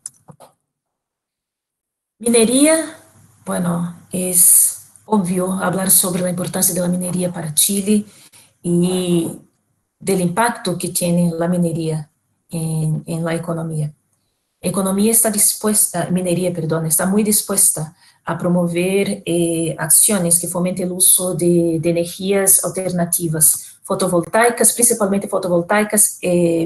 Minería, bueno, es obvio hablar sobre la importancia de la minería para Chile y del impacto que tiene la minería en la economía. Minería está muy dispuesta a promover acciones que fomenten el uso de energías alternativas, fotovoltaicas, principalmente fotovoltaicas,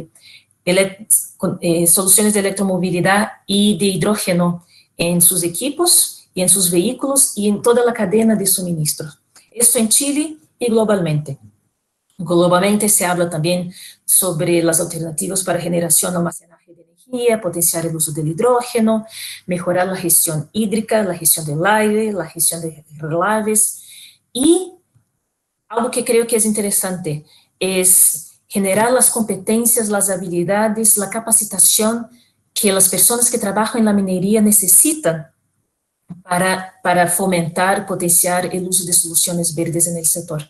soluciones de electromovilidad y de hidrógeno en sus equipos y en sus vehículos y en toda la cadena de suministro. Esto en Chile y globalmente. Globalmente se habla también sobre las alternativas para generación y almacenaje de energía, potenciar el uso del hidrógeno, mejorar la gestión hídrica, la gestión del aire, la gestión de relaves, y algo que creo que es interesante es generar las competencias, las habilidades, la capacitación que las personas que trabajan en la minería necesitan para fomentar, potenciar el uso de soluciones verdes en el sector.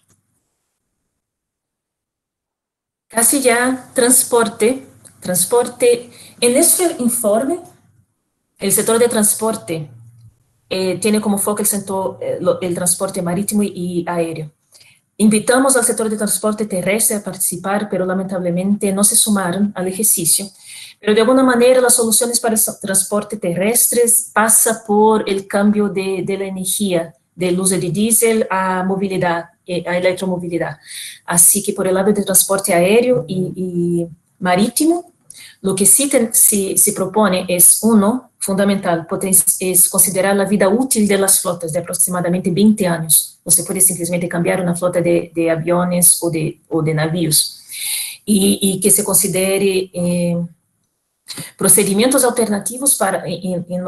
Casi ya, transporte. En este informe, el sector de transporte tiene como foco el transporte marítimo y aéreo. Invitamos al sector de transporte terrestre a participar, pero lamentablemente no se sumaron al ejercicio. Pero de alguna manera las soluciones para el transporte terrestre pasan por el cambio de la energía, del uso de diésel a movilidad, a electromovilidad. Así que por el lado del transporte aéreo y marítimo, lo que sí se propone es, uno, fundamental, es considerar la vida útil de las flotas de aproximadamente 20 años. No se puede simplemente cambiar una flota de aviones o de navíos. Y que se considere procedimientos alternativos en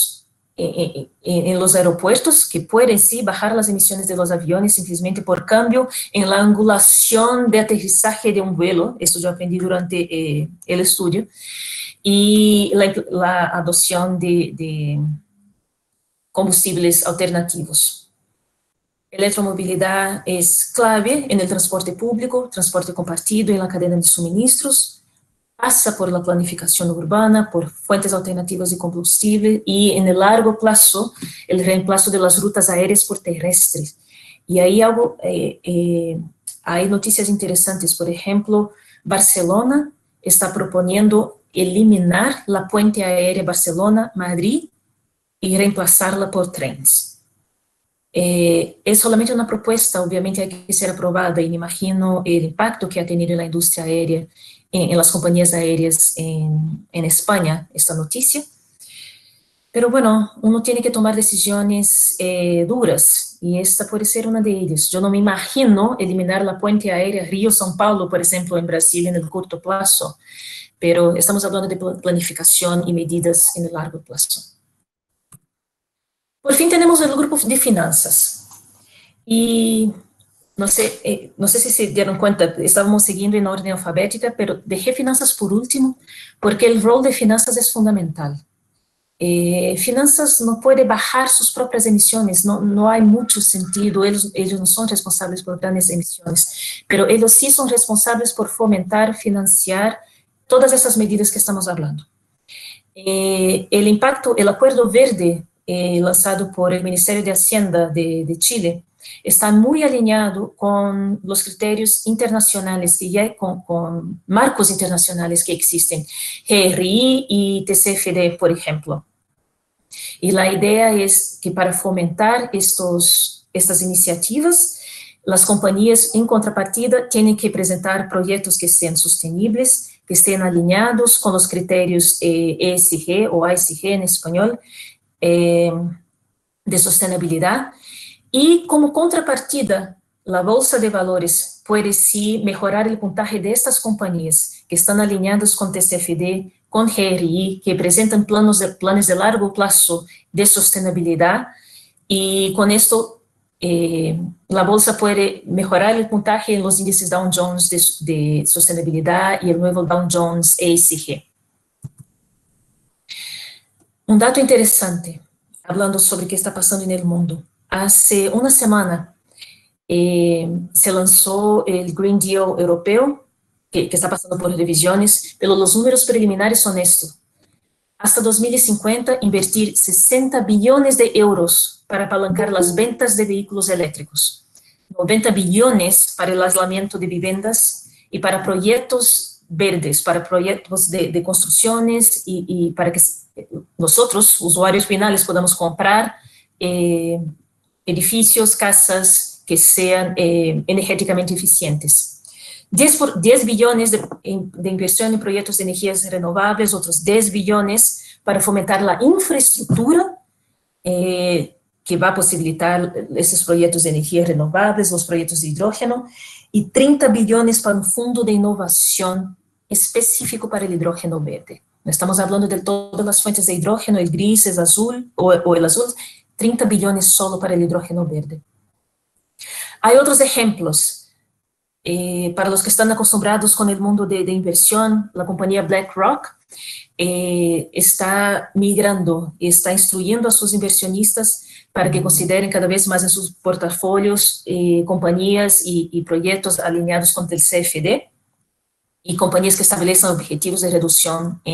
los aeropuertos, que pueden sí bajar las emisiones de los aviones simplemente por cambio en la angulación de aterrizaje de un vuelo. Esto yo aprendí durante el estudio. Y la adopción de combustibles alternativos. Electromovilidad es clave en el transporte público, transporte compartido en la cadena de suministros. Pasa por la planificación urbana, por fuentes alternativas de combustible y en el largo plazo el reemplazo de las rutas aéreas por terrestres. Y ahí hay noticias interesantes. Por ejemplo, Barcelona está proponiendo eliminar la puente aérea Barcelona-Madrid y reemplazarla por trenes. Es solamente una propuesta, obviamente hay que ser aprobada, y me imagino el impacto que ha tenido en la industria aérea, en las compañías aéreas en España, esta noticia. Pero bueno, uno tiene que tomar decisiones duras, y esta puede ser una de ellas. Yo no me imagino eliminar la puente aérea Río-São Paulo, por ejemplo, en Brasil en el corto plazo, pero estamos hablando de planificación y medidas en el largo plazo. Por fin tenemos el grupo de finanzas. Y no sé si se dieron cuenta, estábamos siguiendo en orden alfabética, pero dejé finanzas por último, porque el rol de finanzas es fundamental. Finanzas no puede bajar sus propias emisiones, no hay mucho sentido, ellos no son responsables por grandes emisiones, pero ellos sí son responsables por fomentar, financiar todas esas medidas que estamos hablando. El impacto, el acuerdo verde lanzado por el Ministerio de Hacienda de Chile, está muy alineado con los criterios internacionales, que ya con marcos internacionales que existen, GRI y TCFD, por ejemplo. Y la idea es que para fomentar estas iniciativas, las compañías en contrapartida tienen que presentar proyectos que sean sostenibles, que estén alineados con los criterios ESG o ASG en español, de sostenibilidad. Y como contrapartida, la bolsa de valores puede sí mejorar el puntaje de estas compañías que están alineadas con TCFD, con GRI, que presentan planes de largo plazo de sostenibilidad, y con esto la bolsa puede mejorar el puntaje en los índices Dow Jones de sostenibilidad y el nuevo Dow Jones ESG. Un dato interesante, hablando sobre qué está pasando en el mundo. Hace una semana se lanzó el Green Deal europeo, que está pasando por revisiones, pero los números preliminares son estos. Hasta 2050, invertir 60 billones de euros para apalancar las ventas de vehículos eléctricos, 90 billones para el aislamiento de viviendas y para proyectos verdes, para proyectos de construcciones y para que nosotros, usuarios finales, podamos comprar edificios, casas que sean energéticamente eficientes. 10 billones de inversión en proyectos de energías renovables, otros 10 billones para fomentar la infraestructura que va a posibilitar esos proyectos de energías renovables, los proyectos de hidrógeno, y 30 billones para un fondo de innovación específico para el hidrógeno verde. No estamos hablando de todas las fuentes de hidrógeno, el gris, el azul, o el azul, 30 billones solo para el hidrógeno verde. Hay otros ejemplos. Para los que están acostumbrados con el mundo de inversión, la compañía BlackRock está migrando, está instruyendo a sus inversionistas para que consideren cada vez más en sus portafolios compañías y proyectos alineados con el CFD, y compañías que establecen objetivos de reducción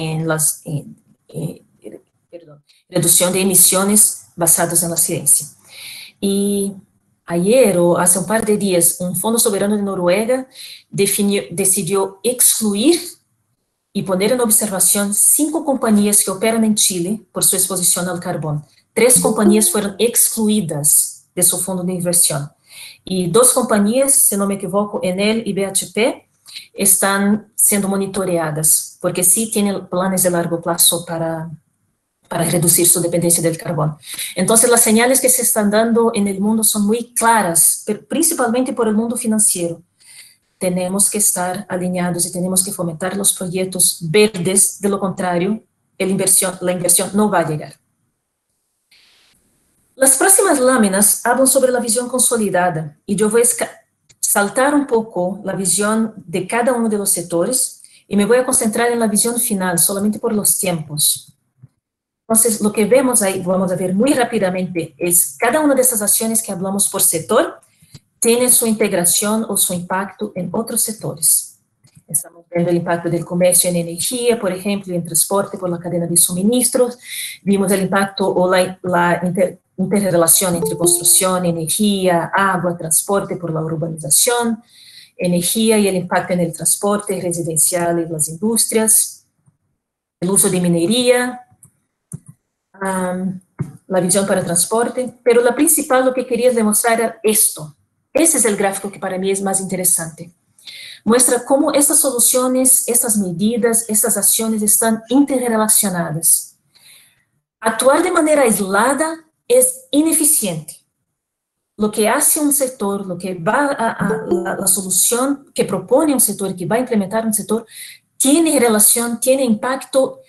reducción de emisiones basadas en la ciencia. Y ayer, o hace un par de días, un fondo soberano de Noruega decidió excluir y poner en observación 5 compañías que operan en Chile por su exposición al carbón. 3 compañías fueron excluidas de su fondo de inversión. Y 2 compañías, si no me equivoco, Enel y BHP, están siendo monitoreadas, porque sí tienen planes de largo plazo para reducir su dependencia del carbón. Entonces, las señales que se están dando en el mundo son muy claras, pero principalmente por el mundo financiero. Tenemos que estar alineados y tenemos que fomentar los proyectos verdes, de lo contrario, la inversión no va a llegar. Las próximas láminas hablan sobre la visión consolidada, y yo voy a saltar un poco la visión de cada uno de los sectores, y me voy a concentrar en la visión final, solamente por los tiempos. Entonces, lo que vemos ahí, vamos a ver muy rápidamente, es cada una de estas acciones que hablamos por sector, tiene su integración o su impacto en otros sectores. Estamos viendo el impacto del comercio en energía, por ejemplo, en transporte por la cadena de suministros. Vimos el impacto o la interrelación entre construcción, energía, agua, transporte por la urbanización, energía y el impacto en el transporte residencial y las industrias, el uso de minería, la visión para transporte, pero la principal lo que quería demostrar era esto. Ese es el gráfico que para mí es más interesante. Muestra cómo estas soluciones, estas medidas, estas acciones están interrelacionadas. Actuar de manera aislada es ineficiente. Lo que hace un sector, lo que va la solución que propone un sector, que va a implementar un sector, tiene relación, tiene impacto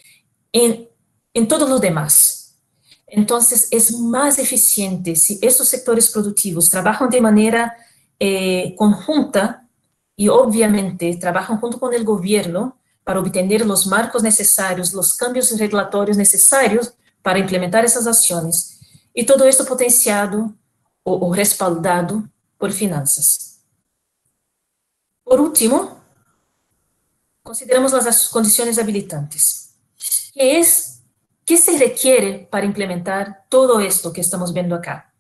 en todos los demás. Entonces, es más eficiente si estos sectores productivos trabajan de manera conjunta y obviamente trabajan junto con el gobierno para obtener los marcos necesarios, los cambios regulatorios necesarios para implementar esas acciones. Y todo esto potenciado o respaldado por finanzas. Por último, consideramos las condiciones habilitantes. ¿Qué se requiere para implementar todo esto que estamos viendo acá?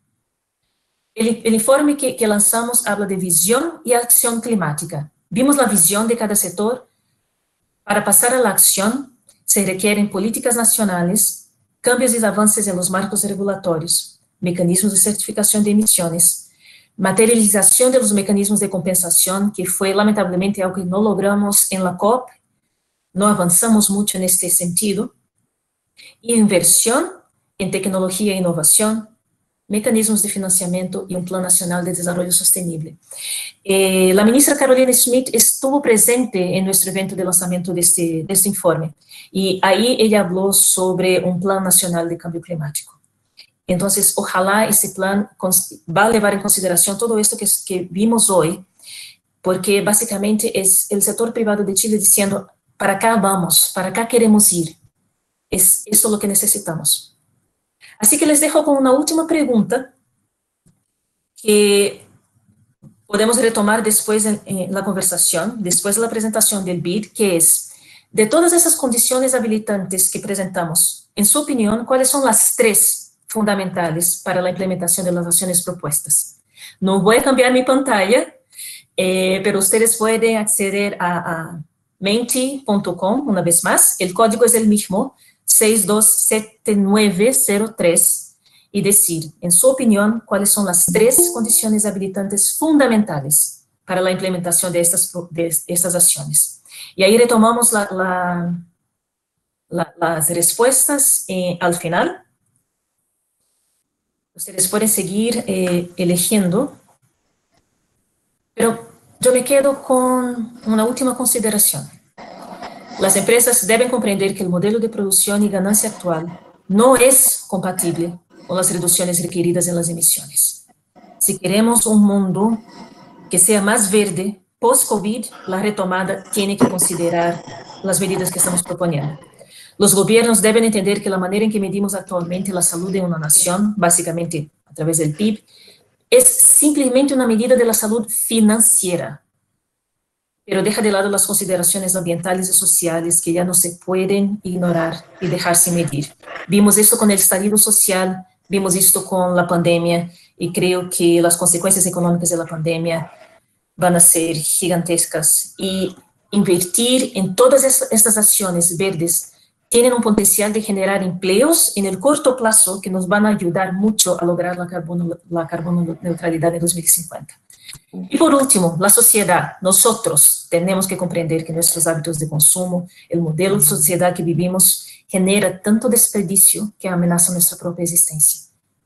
El informe que lanzamos habla de visión y acción climática. Vimos la visión de cada sector. Para pasar a la acción, se requieren políticas nacionales, cambios y avances en los marcos regulatorios, mecanismos de certificación de emisiones, materialización de los mecanismos de compensación, que fue lamentablemente algo que no logramos en la COP, no avanzamos mucho en este sentido, y inversión en tecnología e innovación, mecanismos de financiamiento y un Plan Nacional de Desarrollo Sostenible. La ministra Carolina Smith estuvo presente en nuestro evento de lanzamiento de este informe, y ahí ella habló sobre un Plan Nacional de Cambio Climático. Entonces, ojalá ese plan va a llevar en consideración todo esto que vimos hoy, porque básicamente es el sector privado de Chile diciendo, para acá vamos, para acá queremos ir. Es esto lo que necesitamos. Así que les dejo con una última pregunta que podemos retomar después en la conversación, después de la presentación del BID, que es, de todas esas condiciones habilitantes que presentamos, en su opinión, ¿cuáles son las 3 fundamentales para la implementación de las acciones propuestas? No voy a cambiar mi pantalla, pero ustedes pueden acceder a menti.com una vez más. El código es el mismo, 627903, y decir, en su opinión, cuáles son las 3 condiciones habilitantes fundamentales para la implementación de estas acciones. Y ahí retomamos las respuestas al final. Ustedes pueden seguir eligiendo, pero yo me quedo con una última consideración. Las empresas deben comprender que el modelo de producción y ganancia actual no es compatible con las reducciones requeridas en las emisiones. Si queremos un mundo que sea más verde, post-COVID, la retomada tiene que considerar las medidas que estamos proponiendo. Los gobiernos deben entender que la manera en que medimos actualmente la salud de una nación, básicamente a través del PIB, es simplemente una medida de la salud financiera, pero deja de lado las consideraciones ambientales y sociales que ya no se pueden ignorar y dejarse medir. Vimos esto con el estallido social, vimos esto con la pandemia, y creo que las consecuencias económicas de la pandemia van a ser gigantescas, y invertir en todas estas acciones verdes tienen un potencial de generar empleos en el corto plazo que nos van a ayudar mucho a lograr la carbono neutralidad de 2050. Y por último, la sociedad. Nosotros tenemos que comprender que nuestros hábitos de consumo, el modelo de sociedad que vivimos, genera tanto desperdicio que amenaza nuestra propia existencia.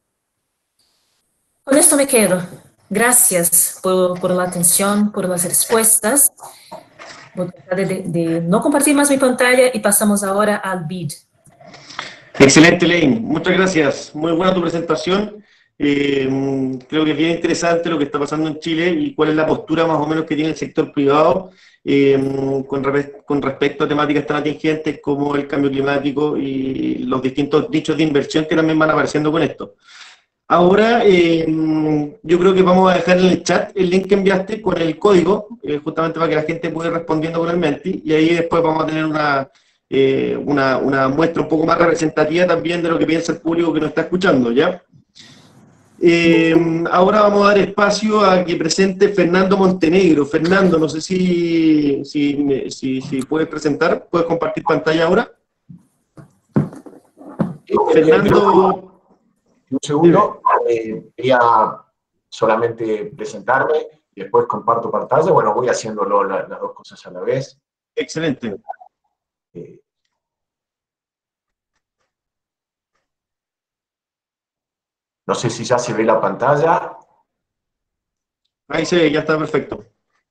Con esto me quedo. Gracias por la atención, por las respuestas. Voy a tratar de no compartir más mi pantalla y pasamos ahora al BID. Excelente, Elaine. Muchas gracias. Muy buena tu presentación. Creo que es bien interesante lo que está pasando en Chile y cuál es la postura más o menos que tiene el sector privado con respecto a temáticas tan atingentes como el cambio climático y los distintos nichos de inversión que también van apareciendo con esto. Ahora, yo creo que vamos a dejar en el chat el link que enviaste con el código, justamente para que la gente pueda ir respondiendo con el Menti, y ahí después vamos a tener una muestra un poco más representativa también de lo que piensa el público que nos está escuchando, ¿ya? Ahora vamos a dar espacio a que presente Fernando Montenegro. Fernando, no sé si puedes presentar, ¿puedes compartir pantalla ahora? Fernando... Un segundo, quería solamente presentarme y después comparto pantalla. Bueno, voy haciéndolo las dos cosas a la vez. Excelente. No sé si ya se ve la pantalla. Ahí se ve, ya está perfecto.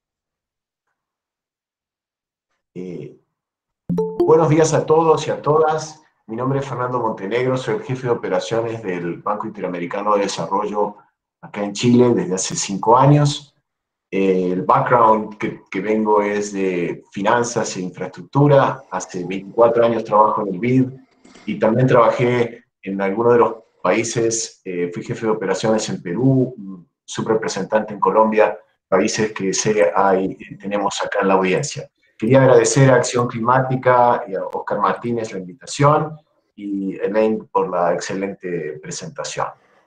Buenos días a todos y a todas. Mi nombre es Fernando Montenegro, soy el jefe de operaciones del Banco Interamericano de Desarrollo acá en Chile desde hace 5 años. El background que vengo es de finanzas e infraestructura. Hace 24 años trabajo en el BID y también trabajé en algunos de los países. Fui jefe de operaciones en Perú, subrepresentante en Colombia, países que tenemos acá en la audiencia. Quería agradecer a Acción Climática y a Oscar Martínez la invitación y Elaine por la excelente presentación.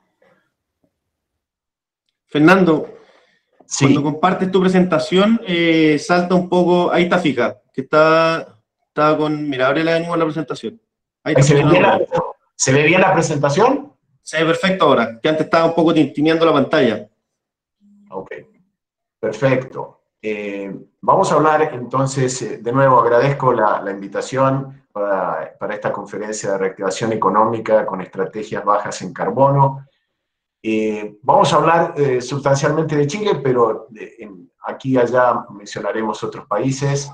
Fernando, sí. Cuando compartes tu presentación, salta un poco, ahí está fija, que está con, mira, ábrela de nuevo la presentación. Ahí está funcionando. ¿Se ve bien la presentación? Se ve perfecto ahora, que antes estaba un poco tintineando la pantalla. Ok, perfecto. Vamos a hablar entonces, de nuevo agradezco la invitación para esta conferencia de reactivación económica con estrategias bajas en carbono. Vamos a hablar sustancialmente de Chile, pero aquí y allá mencionaremos otros países.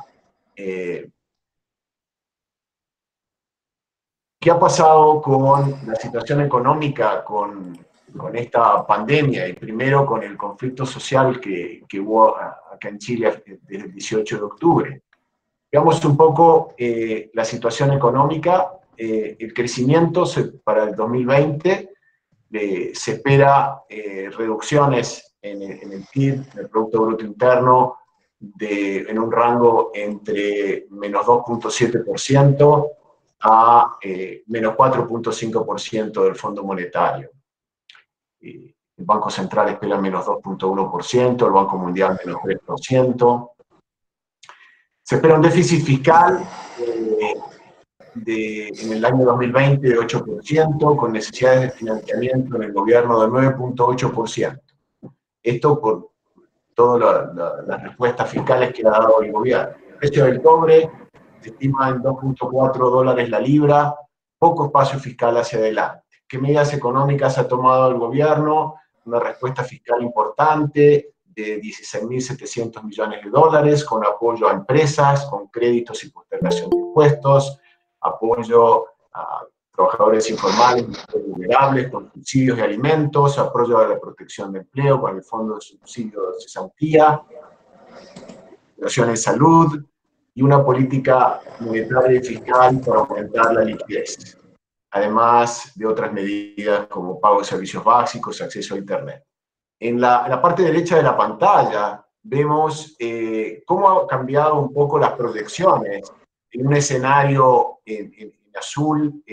¿Qué ha pasado con la situación económica, con esta pandemia? Y primero con el conflicto social que hubo acá en Chile desde el 18 de octubre. Veamos un poco la situación económica. El crecimiento para el 2020 se espera reducciones en el PIB, en el Producto Bruto Interno, en un rango entre menos 2.7% a menos 4.5% del Fondo Monetario. El Banco Central espera menos 2.1%, el Banco Mundial menos 3%. Se espera un déficit fiscal en el año 2020 de 8%, con necesidades de financiamiento en el gobierno de 9.8%. Esto por todas las respuestas fiscales que ha dado el gobierno. El precio del cobre se estima en $2.4 la libra, poco espacio fiscal hacia adelante. ¿Qué medidas económicas ha tomado el gobierno? Una respuesta fiscal importante de 16.700 millones de dólares, con apoyo a empresas, con créditos y postergación de impuestos, apoyo a trabajadores informales, vulnerables, con subsidios de alimentos, apoyo a la protección de empleo, con el Fondo de Subsidio de Cesantía, inversión en salud, y una política monetaria y fiscal para aumentar la liquidez, además de otras medidas como pago de servicios básicos, acceso a Internet. En la parte derecha de la pantalla vemos cómo ha cambiado un poco las proyecciones en un escenario en azul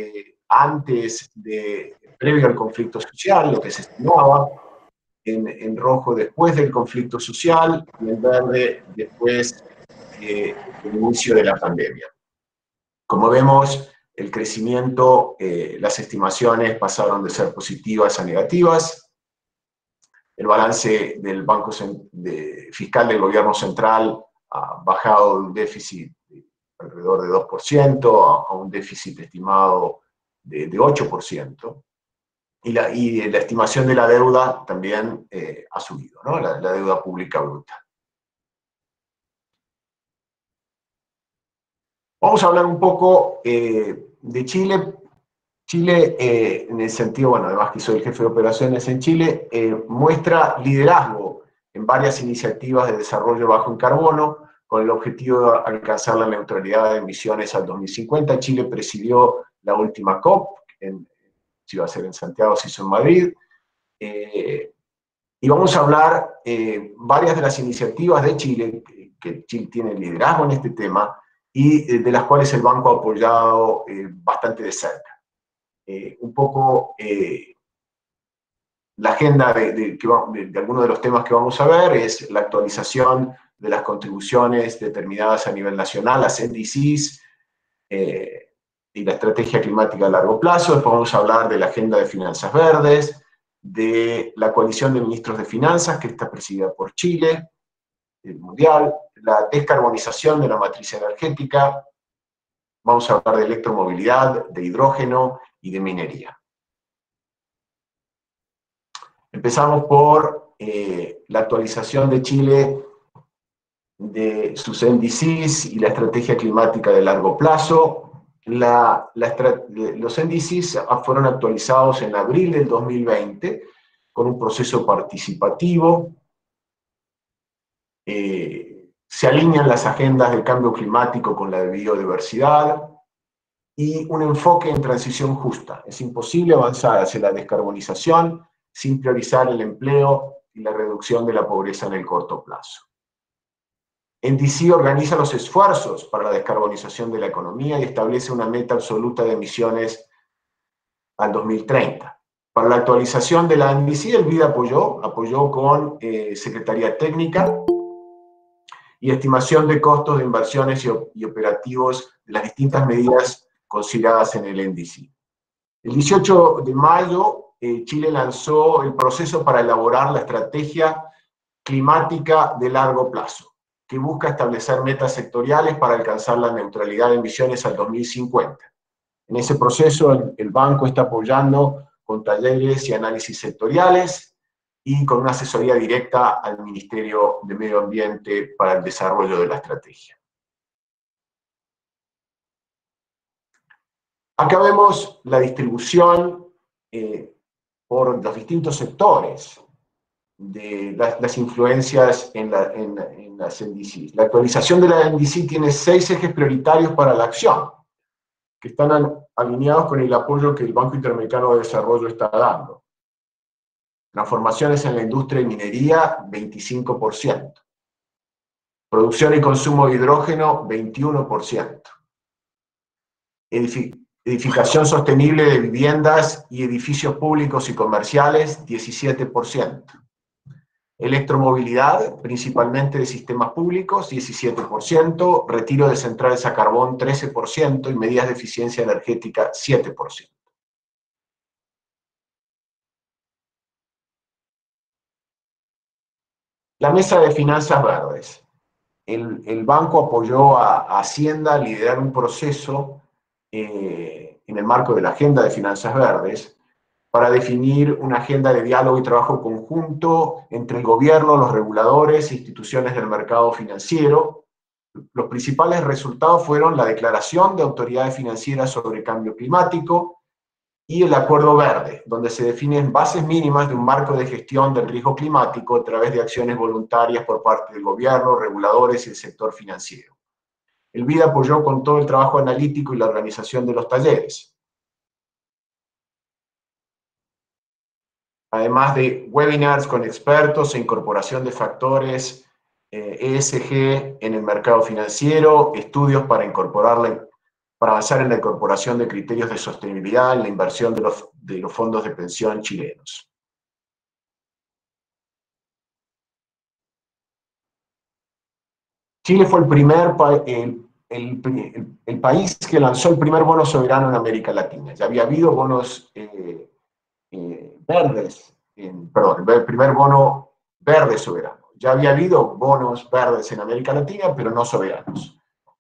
previo al conflicto social, lo que se estimaba, en rojo después del conflicto social y en verde después del inicio de la pandemia. Como vemos, el crecimiento, las estimaciones pasaron de ser positivas a negativas. El balance del Banco Fiscal del Gobierno Central ha bajado de un déficit de alrededor de 2% a un déficit estimado de 8%. Y la estimación de la deuda también ha subido, ¿no? La deuda pública bruta. Vamos a hablar un poco de Chile. Chile, en el sentido, bueno, además que soy el jefe de operaciones en Chile, muestra liderazgo en varias iniciativas de desarrollo bajo en carbono, con el objetivo de alcanzar la neutralidad de emisiones al 2050. Chile presidió la última COP, si iba a ser en Santiago, se hizo en Madrid. Y vamos a hablar varias de las iniciativas de Chile, que Chile tiene liderazgo en este tema, y de las cuales el banco ha apoyado bastante de cerca. Un poco la agenda de algunos de los temas que vamos a ver es la actualización de las contribuciones determinadas a nivel nacional, las NDCs, y la estrategia climática a largo plazo. Después vamos a hablar de la agenda de finanzas verdes, de la coalición de ministros de finanzas, que está presidida por Chile, el mundial, la descarbonización de la matriz energética. Vamos a hablar de electromovilidad, de hidrógeno y de minería. Empezamos por la actualización de Chile de sus NDCs y la estrategia climática de largo plazo. Los NDCs fueron actualizados en abril del 2020 con un proceso participativo. Se alinean las agendas del cambio climático con la de biodiversidad y un enfoque en transición justa. Es imposible avanzar hacia la descarbonización sin priorizar el empleo y la reducción de la pobreza en el corto plazo. NDC organiza los esfuerzos para la descarbonización de la economía y establece una meta absoluta de emisiones al 2030. Para la actualización de la NDC, el BID apoyó con Secretaría Técnica y estimación de costos de inversiones y operativos de las distintas medidas consideradas en el NDC. El 18 de mayo, Chile lanzó el proceso para elaborar la estrategia climática de largo plazo, que busca establecer metas sectoriales para alcanzar la neutralidad de emisiones al 2050. En ese proceso, el banco está apoyando con talleres y análisis sectoriales y con una asesoría directa al Ministerio de Medio Ambiente para el desarrollo de la estrategia. Acá vemos la distribución por los distintos sectores de las influencias en las NDCs. La actualización de la NDC tiene 6 ejes prioritarios para la acción, que están alineados con el apoyo que el Banco Interamericano de Desarrollo está dando. Transformaciones en la industria y minería, 25%. Producción y consumo de hidrógeno, 21%. Edificación sostenible de viviendas y edificios públicos y comerciales, 17%. Electromovilidad, principalmente de sistemas públicos, 17%. Retiro de centrales a carbón, 13%. Y medidas de eficiencia energética, 7%. La mesa de finanzas verdes. El banco apoyó a Hacienda a liderar un proceso en el marco de la agenda de finanzas verdes para definir una agenda de diálogo y trabajo conjunto entre el gobierno, los reguladores e instituciones del mercado financiero. Los principales resultados fueron la declaración de autoridades financieras sobre cambio climático y el Acuerdo Verde, donde se definen bases mínimas de un marco de gestión del riesgo climático a través de acciones voluntarias por parte del gobierno, reguladores y el sector financiero. El BID apoyó con todo el trabajo analítico y la organización de los talleres. Además de webinars con expertos e incorporación de factores ESG en el mercado financiero, estudios para avanzar en la incorporación de criterios de sostenibilidad en la inversión de los fondos de pensión chilenos. Chile fue el país que lanzó el primer bono soberano en América Latina. Ya había habido bonos verdes, el primer bono verde soberano. Ya había habido bonos verdes en América Latina, pero no soberanos.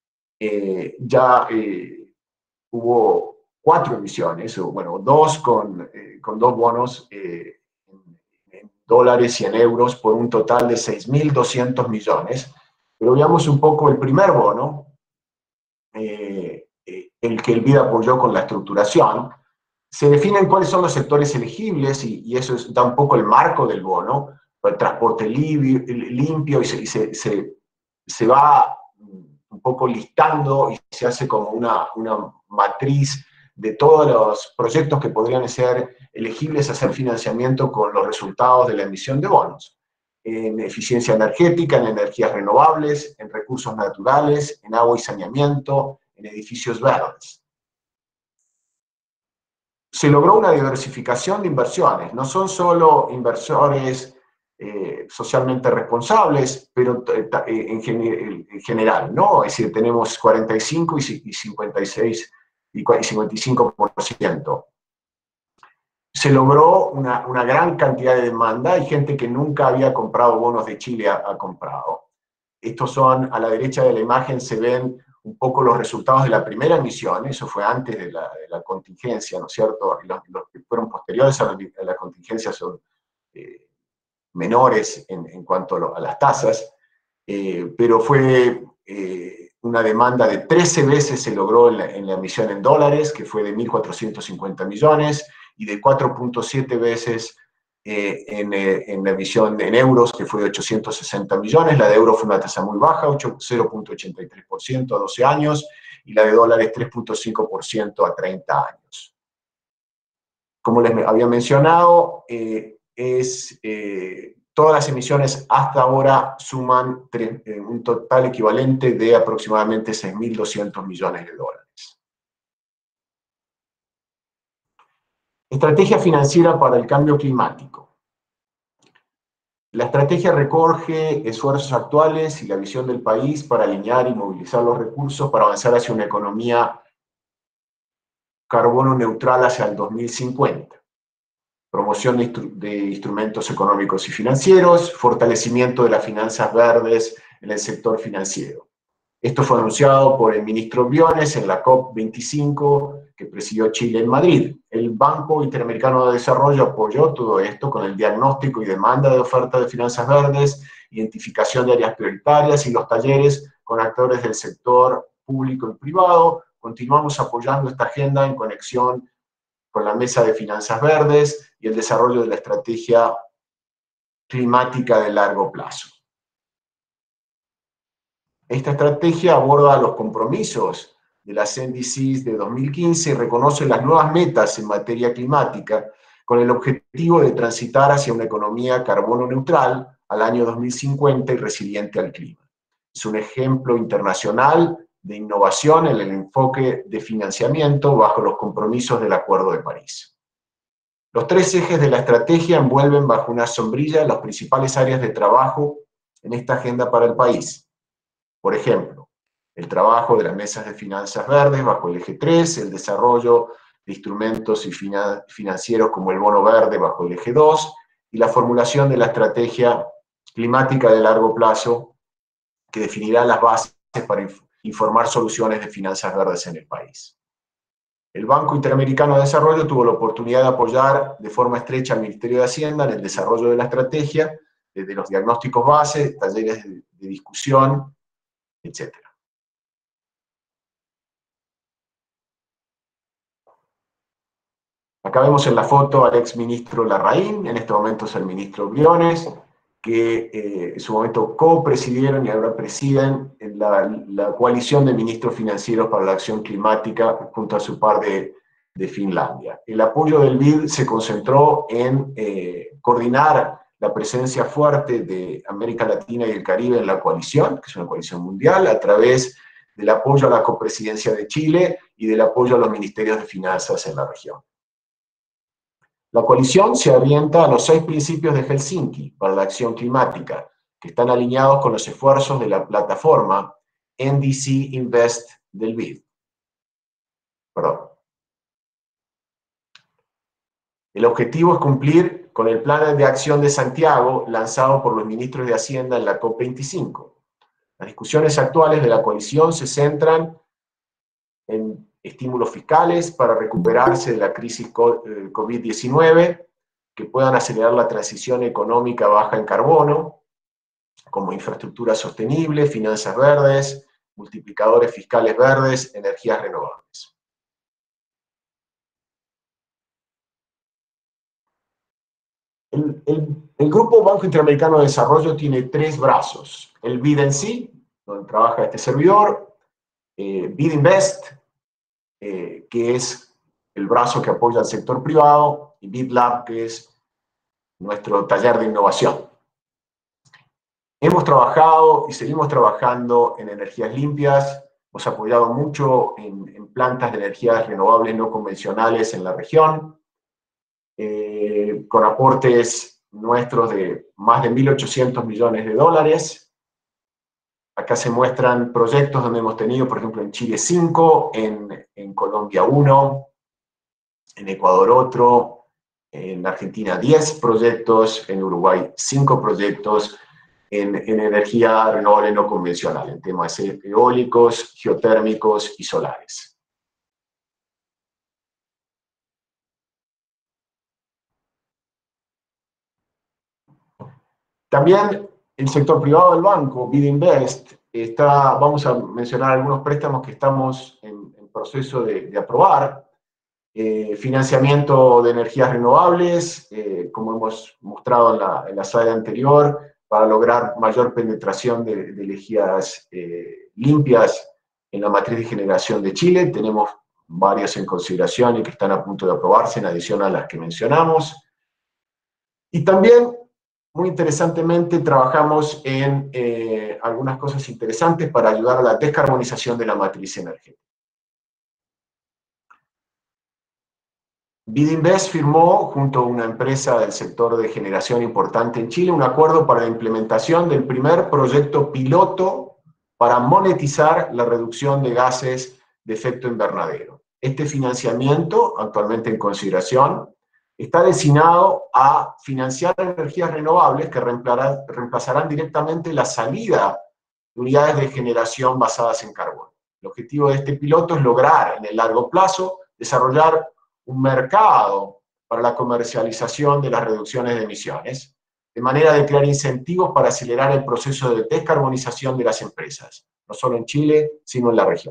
Hubo 4 emisiones, o bueno, 2 con 2 bonos en dólares y en euros por un total de 6.200 millones. Pero veamos un poco el primer bono, el que el BID apoyó con la estructuración. Se definen cuáles son los sectores elegibles y eso da un poco el marco del bono, el transporte limpio y se va un poco listando y se hace como una matriz de todos los proyectos que podrían ser elegibles a hacer financiamiento con los resultados de la emisión de bonos. En eficiencia energética, en energías renovables, en recursos naturales, en agua y saneamiento, en edificios verdes. Se logró una diversificación de inversiones, no son solo inversores socialmente responsables, pero en general, ¿no? Es decir, tenemos 45 y 56 y 55%. Se logró una gran cantidad de demanda, hay gente que nunca había comprado bonos de Chile ha comprado. Estos son, a la derecha de la imagen se ven un poco los resultados de la primera emisión, eso fue antes de la contingencia, ¿no es cierto? Los que fueron posteriores a la contingencia son menores en cuanto a las tasas, pero fue una demanda de 13 veces se logró en la emisión en dólares, que fue de 1.450 millones, y de 4.7 veces en la emisión en euros, que fue de 860 millones. La de euros fue una tasa muy baja, 0.83% a 12 años, y la de dólares 3.5% a 30 años. Como les había mencionado, todas las emisiones hasta ahora suman un total equivalente de aproximadamente 6.200 millones de dólares. Estrategia financiera para el cambio climático. La estrategia recoge esfuerzos actuales y la visión del país para alinear y movilizar los recursos para avanzar hacia una economía carbono neutral hacia el 2050. Promoción de instrumentos económicos y financieros, fortalecimiento de las finanzas verdes en el sector financiero. Esto fue anunciado por el ministro Briones en la COP25 que presidió Chile en Madrid. El Banco Interamericano de Desarrollo apoyó todo esto con el diagnóstico y demanda de oferta de finanzas verdes, identificación de áreas prioritarias y los talleres con actores del sector público y privado. Continuamos apoyando esta agenda en conexión con la Mesa de Finanzas Verdes y el desarrollo de la estrategia climática de largo plazo. Esta estrategia aborda los compromisos de las NDCs de 2015 y reconoce las nuevas metas en materia climática con el objetivo de transitar hacia una economía carbono neutral al año 2050 y resiliente al clima. Es un ejemplo internacional de innovación en el enfoque de financiamiento bajo los compromisos del Acuerdo de París. Los tres ejes de la estrategia envuelven bajo una sombrilla las principales áreas de trabajo en esta agenda para el país. Por ejemplo, el trabajo de las mesas de finanzas verdes bajo el eje 3, el desarrollo de instrumentos financieros como el bono verde bajo el eje 2, y la formulación de la estrategia climática de largo plazo que definirá las bases para informar soluciones de finanzas verdes en el país. El Banco Interamericano de Desarrollo tuvo la oportunidad de apoyar de forma estrecha al Ministerio de Hacienda en el desarrollo de la estrategia, desde los diagnósticos base, talleres de discusión, etc. Acá vemos en la foto al exministro Larraín, en este momento es el ministro Briones, que en su momento co-presidieron y ahora presiden en la coalición de ministros financieros para la acción climática junto a su par de Finlandia. El apoyo del BID se concentró en coordinar la presencia fuerte de América Latina y el Caribe en la coalición, que es una coalición mundial, a través del apoyo a la copresidencia de Chile y del apoyo a los ministerios de finanzas en la región. La coalición se orienta a los 6 principios de Helsinki para la acción climática, que están alineados con los esfuerzos de la plataforma NDC Invest del BID. El objetivo es cumplir con el Plan de Acción de Santiago lanzado por los ministros de Hacienda en la COP25. Las discusiones actuales de la coalición se centran en estímulos fiscales para recuperarse de la crisis COVID-19, que puedan acelerar la transición económica baja en carbono, como infraestructura sostenible, finanzas verdes, multiplicadores fiscales verdes, energías renovables. El Grupo Banco Interamericano de Desarrollo tiene 3 brazos. El BID en sí, donde trabaja este servidor, BID Invest, que es el brazo que apoya al sector privado, y BIDLab, que es nuestro taller de innovación. Hemos trabajado y seguimos trabajando en energías limpias, hemos apoyado mucho en plantas de energías renovables no convencionales en la región, con aportes nuestros de más de 1.800 millones de dólares. Acá se muestran proyectos donde hemos tenido, por ejemplo, en Chile 5, en Colombia 1, en Ecuador otro, en Argentina 10 proyectos, en Uruguay 5 proyectos, en energía renovable no convencional, en temas eólicos, geotérmicos y solares. También el sector privado del banco, BidInvest, vamos a mencionar algunos préstamos que estamos en proceso de aprobar. Financiamiento de energías renovables, como hemos mostrado en la slide anterior, para lograr mayor penetración de energías limpias en la matriz de generación de Chile. Tenemos varias en consideración y que están a punto de aprobarse en adición a las que mencionamos. Y también, muy interesantemente, trabajamos en algunas cosas interesantes para ayudar a la descarbonización de la matriz energética. BidInvest firmó, junto a una empresa del sector de generación importante en Chile, un acuerdo para la implementación del primer proyecto piloto para monetizar la reducción de gases de efecto invernadero. Este financiamiento, actualmente en consideración, está destinado a financiar energías renovables que reemplazarán directamente la salida de unidades de generación basadas en carbón. El objetivo de este piloto es lograr, en el largo plazo, desarrollar un mercado para la comercialización de las reducciones de emisiones, de manera de crear incentivos para acelerar el proceso de descarbonización de las empresas, no solo en Chile, sino en la región.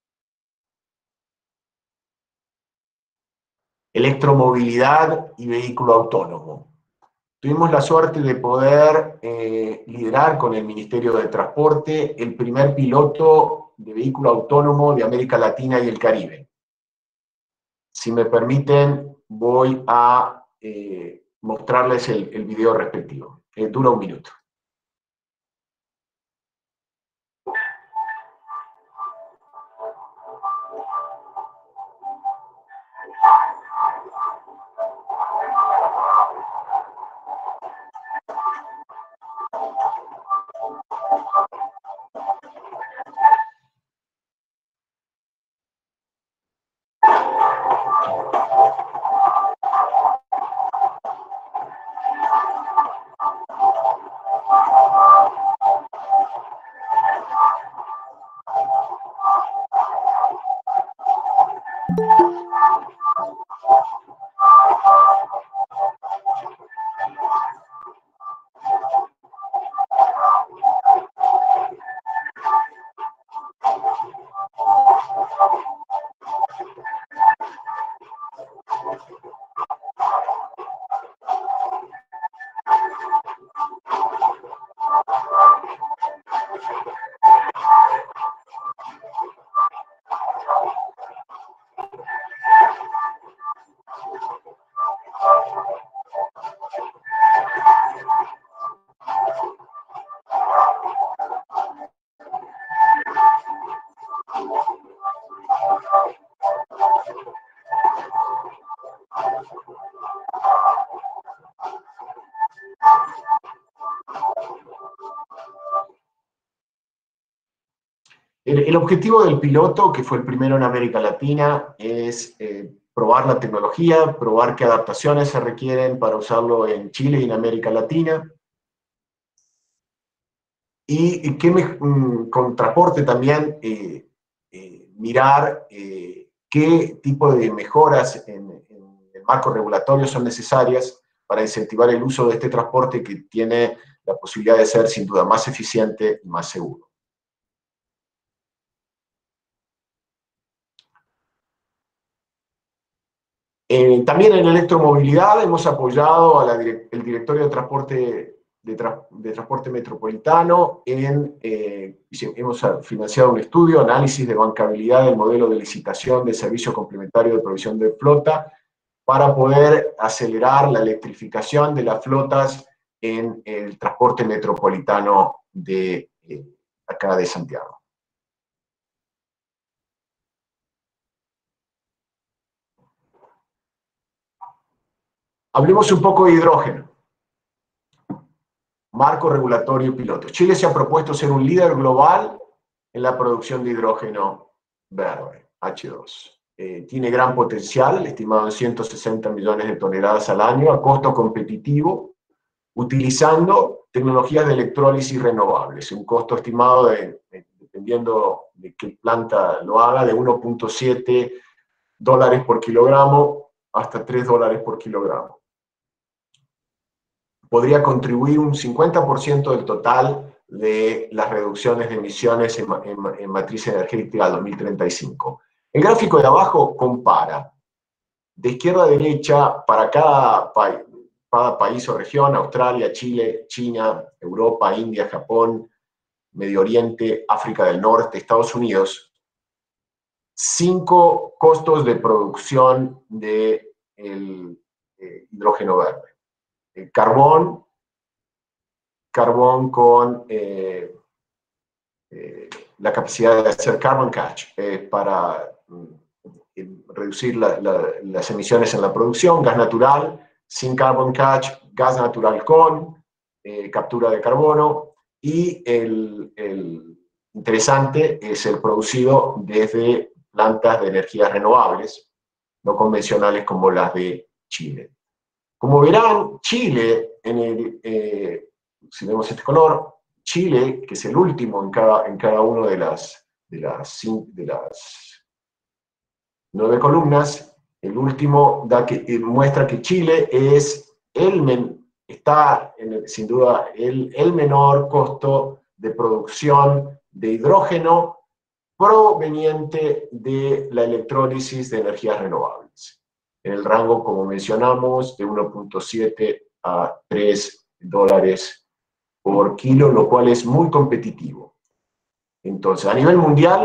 Electromovilidad y vehículo autónomo. Tuvimos la suerte de poder liderar con el Ministerio de Transporte el primer piloto de vehículo autónomo de América Latina y el Caribe. Si me permiten, voy a mostrarles el video respectivo. Dura 1 minuto. El objetivo del piloto, que fue el primero en América Latina, es probar la tecnología, probar qué adaptaciones se requieren para usarlo en Chile y en América Latina. Y con transporte también mirar qué tipo de mejoras en el marco regulatorio son necesarias para incentivar el uso de este transporte que tiene la posibilidad de ser sin duda más eficiente y más seguro. También en electromovilidad hemos apoyado el Directorio de Transporte Metropolitano hemos financiado un estudio, análisis de bancabilidad del modelo de licitación de servicio complementario de provisión de flota para poder acelerar la electrificación de las flotas en el transporte metropolitano de acá de Santiago. Hablemos un poco de hidrógeno. marco regulatorio piloto. Chile se ha propuesto ser un líder global en la producción de hidrógeno verde, H2. Tiene gran potencial, estimado en 160 millones de toneladas al año, a costo competitivo, utilizando tecnologías de electrólisis renovables, un costo estimado dependiendo de qué planta lo haga, de $1.7 por kilogramo hasta $3 por kilogramo. Podría contribuir un 50% del total de las reducciones de emisiones en matriz energética al 2035. El gráfico de abajo compara de izquierda a derecha para cada país o región: Australia, Chile, China, Europa, India, Japón, Medio Oriente, África del Norte, Estados Unidos, 5 costos de producción del hidrógeno verde. El carbón con la capacidad de hacer carbon catch para reducir las emisiones en la producción, gas natural sin carbon catch, gas natural con captura de carbono, y el interesante es el producido desde plantas de energías renovables, no convencionales como las de Chile. Como verán, Chile, si vemos este color, Chile, que es el último en cada uno de las 9 columnas, el último muestra que Chile es está sin duda el menor costo de producción de hidrógeno proveniente de la electrólisis de energías renovables, en el rango, como mencionamos, de 1.7 a $3 por kilo, lo cual es muy competitivo. Entonces, a nivel mundial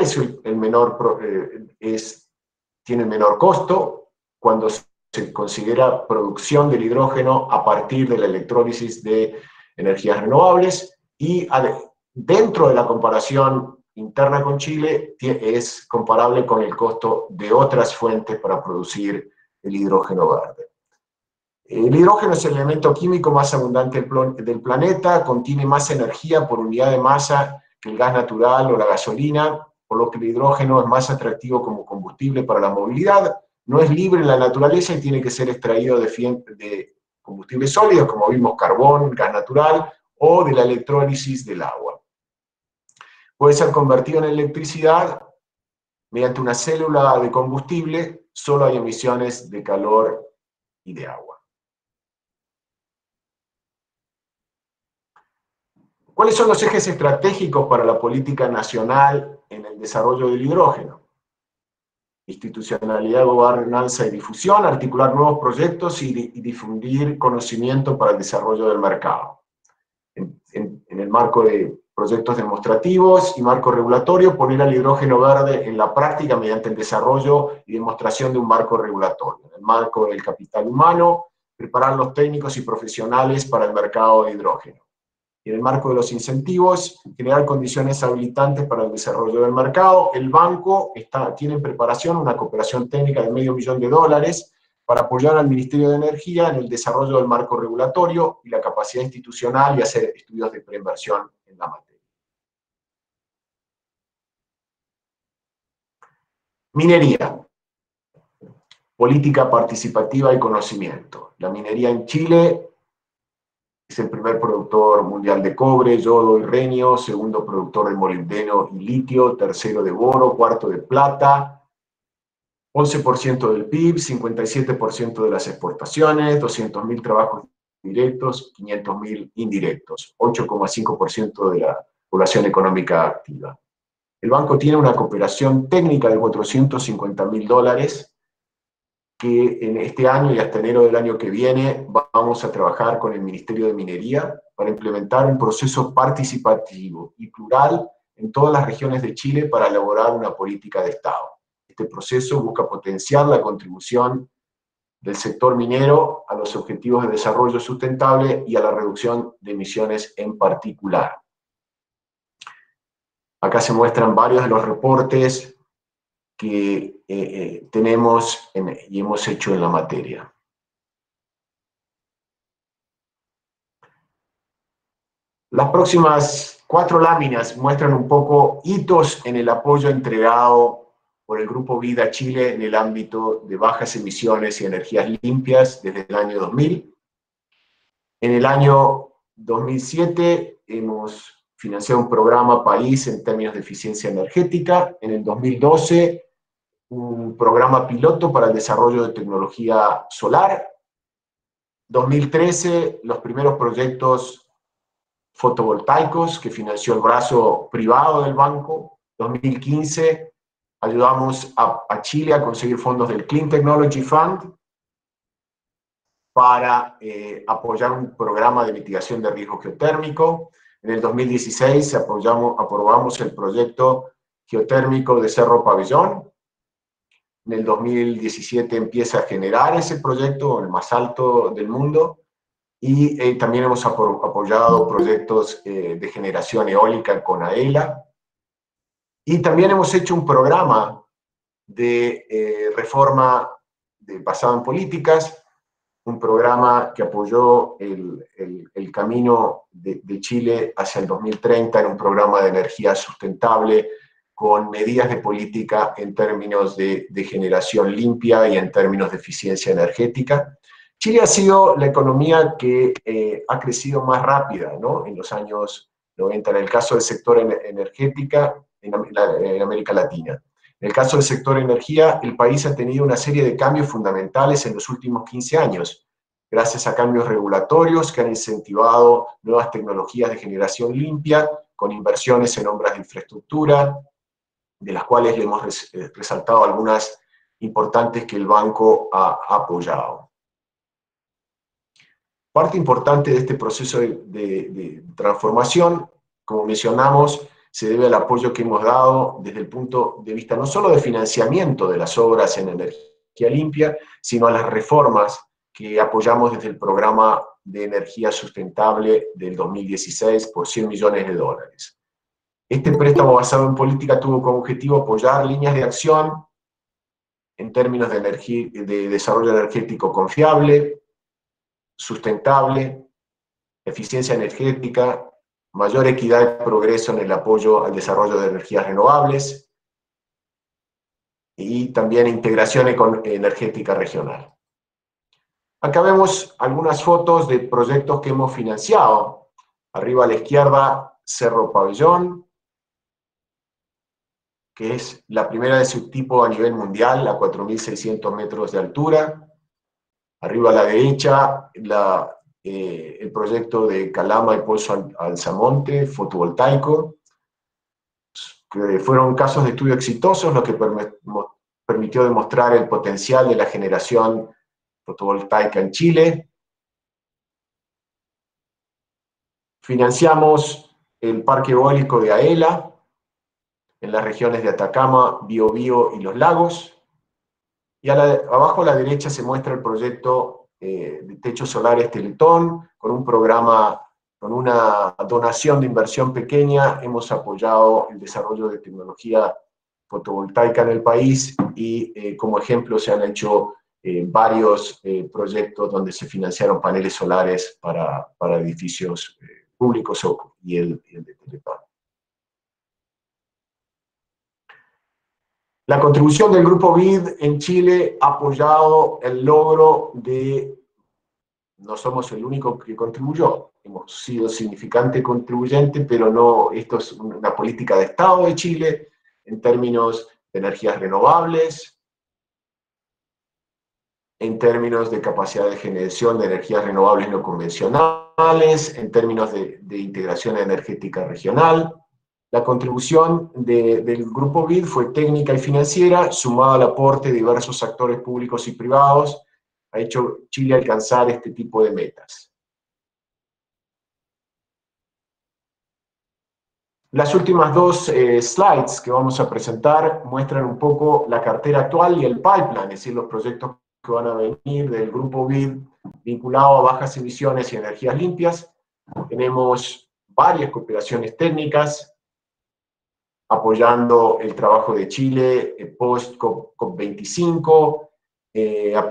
tiene el menor costo cuando se considera producción del hidrógeno a partir de la electrólisis de energías renovables, y dentro de la comparación interna con Chile es comparable con el costo de otras fuentes para producir el hidrógeno verde. El hidrógeno es el elemento químico más abundante del planeta, contiene más energía por unidad de masa que el gas natural o la gasolina, por lo que el hidrógeno es más atractivo como combustible para la movilidad. No es libre en la naturaleza y tiene que ser extraído de combustibles sólidos, como vimos, carbón, gas natural, o de la electrólisis del agua. Puede ser convertido en electricidad mediante una célula de combustible. Solo hay emisiones de calor y de agua. ¿Cuáles son los ejes estratégicos para la política nacional en el desarrollo del hidrógeno? Institucionalidad, gobernanza y difusión, articular nuevos proyectos y difundir conocimiento para el desarrollo del mercado. En el marco de proyectos demostrativos y marco regulatorio, poner al hidrógeno verde en la práctica mediante el desarrollo y demostración de un marco regulatorio. En el marco del capital humano, preparar los técnicos y profesionales para el mercado de hidrógeno. Y en el marco de los incentivos, generar condiciones habilitantes para el desarrollo del mercado. El banco tiene en preparación una cooperación técnica de $500,000 para apoyar al Ministerio de Energía en el desarrollo del marco regulatorio y la capacidad institucional, y hacer estudios de preinversión en la materia. Minería. Política participativa y conocimiento. La minería en Chile es el primer productor mundial de cobre, yodo y renio, segundo productor de molibdeno y litio, tercero de boro, cuarto de plata, 11% del PIB, 57% de las exportaciones, 200.000 trabajos directos, 500.000 indirectos, 8,5% de la población económica activa. El banco tiene una cooperación técnica de $450.000 que en este año y hasta enero del año que viene vamos a trabajar con el Ministerio de Minería para implementar un proceso participativo y plural en todas las regiones de Chile para elaborar una política de Estado. Este proceso busca potenciar la contribución del sector minero a los objetivos de desarrollo sustentable y a la reducción de emisiones en particular. Acá se muestran varios de los reportes que tenemos y hemos hecho en la materia. Las próximas 4 láminas muestran un poco hitos en el apoyo entregado por el Grupo BID a Chile en el ámbito de bajas emisiones y energías limpias desde el año 2000. En el año 2007 hemos financiado un programa país en términos de eficiencia energética. En el 2012, un programa piloto para el desarrollo de tecnología solar. 2013, los primeros proyectos fotovoltaicos que financió el brazo privado del banco. 2015, ayudamos a Chile a conseguir fondos del Clean Technology Fund para apoyar un programa de mitigación de riesgo geotérmico. En el 2016 aprobamos el proyecto geotérmico de Cerro Pabellón. En el 2017 empieza a generar ese proyecto, el más alto del mundo, y también hemos apoyado proyectos de generación eólica con AELA. Y también hemos hecho un programa de reforma basado en políticas, un programa que apoyó el camino de Chile hacia el 2030 en un programa de energía sustentable con medidas de política en términos de generación limpia y en términos de eficiencia energética. Chile ha sido la economía que ha crecido más rápida, ¿no?, en los años 90, en el caso del sector energética en América Latina. En el caso del sector energía, el país ha tenido una serie de cambios fundamentales en los últimos 15 años, gracias a cambios regulatorios que han incentivado nuevas tecnologías de generación limpia, con inversiones en obras de infraestructura, de las cuales le hemos resaltado algunas importantes que el banco ha apoyado. Parte importante de este proceso de transformación, como mencionamos, se debe al apoyo que hemos dado desde el punto de vista no solo de financiamiento de las obras en energía limpia, sino a las reformas que apoyamos desde el programa de energía sustentable del 2016 por $100 millones. Este préstamo basado en política tuvo como objetivo apoyar líneas de acción en términos de desarrollo energético confiable, sustentable, eficiencia energética, mayor equidad y progreso en el apoyo al desarrollo de energías renovables y también integración energética regional. Acá vemos algunas fotos de proyectos que hemos financiado. Arriba a la izquierda, Cerro Pabellón, que es la primera de su tipo a nivel mundial, a 4.600 metros de altura. Arriba a la derecha, el proyecto de Calama y Pozo Alzamonte, fotovoltaico, que fueron casos de estudio exitosos, lo que permitió demostrar el potencial de la generación fotovoltaica en Chile. Financiamos el parque eólico de AELA, en las regiones de Atacama, Biobío y Los Lagos. Y abajo a la derecha se muestra el proyecto de techos solares Teletón, con un programa, con una donación de inversión pequeña, hemos apoyado el desarrollo de tecnología fotovoltaica en el país y como ejemplo se han hecho varios proyectos donde se financiaron paneles solares para edificios públicos y el de Teletón. La contribución del Grupo BID en Chile ha apoyado el logro de, no somos el único que contribuyó, hemos sido significante contribuyente, pero no, esto es una política de Estado de Chile en términos de energías renovables, en términos de capacidad de generación de energías renovables no convencionales, en términos de integración energética regional. La contribución del Grupo BID fue técnica y financiera, sumada al aporte de diversos actores públicos y privados, ha hecho Chile alcanzar este tipo de metas. Las últimas dos slides que vamos a presentar muestran un poco la cartera actual y el pipeline, es decir, los proyectos que van a venir del Grupo BID vinculado a bajas emisiones y energías limpias. Tenemos varias cooperaciones técnicas, apoyando el trabajo de Chile post-COP25,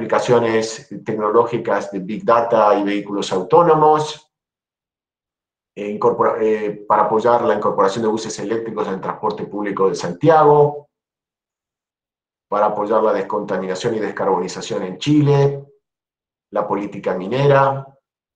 aplicaciones tecnológicas de Big Data y vehículos autónomos, para apoyar la incorporación de buses eléctricos en el transporte público de Santiago, para apoyar la descontaminación y descarbonización en Chile, la política minera,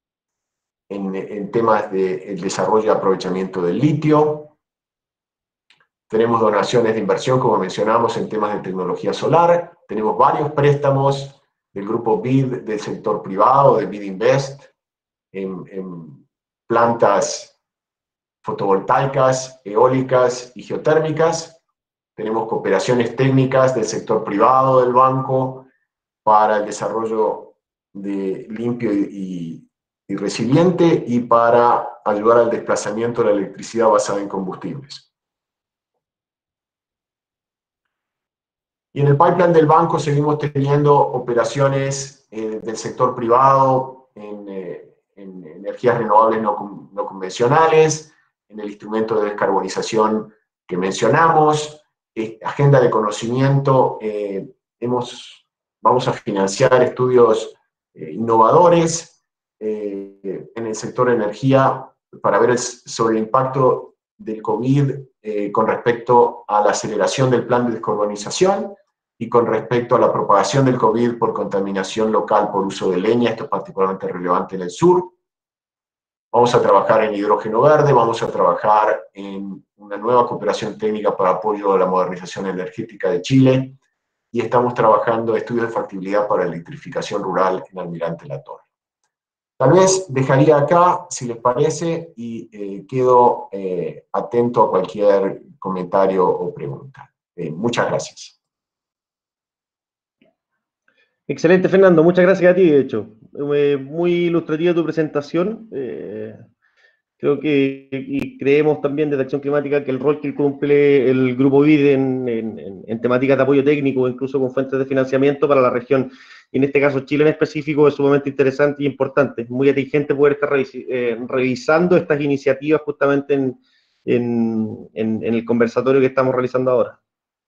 en temas del desarrollo y aprovechamiento del litio. Tenemos donaciones de inversión, como mencionamos, en temas de tecnología solar. Tenemos varios préstamos del grupo BID del sector privado, de BID Invest, en plantas fotovoltaicas, eólicas y geotérmicas. Tenemos cooperaciones técnicas del sector privado del banco para el desarrollo de limpio y resiliente y para ayudar al desplazamiento de la electricidad basada en combustibles. Y en el pipeline del banco seguimos teniendo operaciones del sector privado en energías renovables no convencionales, en el instrumento de descarbonización que mencionamos, agenda de conocimiento, vamos a financiar estudios innovadores en el sector de energía para ver sobre el impacto del COVID con respecto a la aceleración del plan de descarbonización y con respecto a la propagación del COVID por contaminación local por uso de leña. Esto es particularmente relevante en el sur. Vamos a trabajar en hidrógeno verde, vamos a trabajar en una nueva cooperación técnica para apoyo a la modernización energética de Chile, y estamos trabajando estudios de factibilidad para electrificación rural en Almirante Latorre. Tal vez dejaría acá, si les parece, y quedo atento a cualquier comentario o pregunta. Muchas gracias. Excelente, Fernando. Muchas gracias a ti, de hecho. Muy ilustrativa tu presentación. Creo que y creemos también desde Acción Climática que el rol que cumple el Grupo BID en temáticas de apoyo técnico, incluso con fuentes de financiamiento para la región, y en este caso Chile en específico, es sumamente interesante y importante. Es muy atingente poder estar revisando estas iniciativas justamente en el conversatorio que estamos realizando ahora.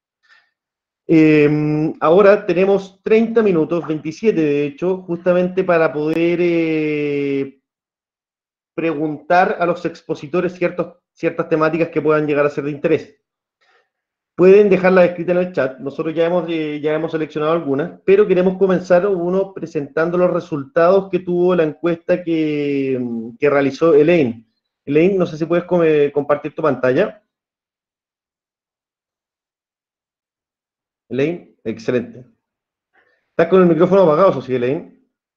Ahora tenemos 30 minutos, 27 de hecho, justamente para poder preguntar a los expositores ciertas temáticas que puedan llegar a ser de interés. Pueden dejarlas escritas en el chat, nosotros ya hemos seleccionado algunas, pero queremos comenzar uno presentando los resultados que tuvo la encuesta que realizó Elaine. Elaine, no sé si puedes compartir tu pantalla. Elaine, excelente. ¿Estás con el micrófono apagado, o sí, Elaine?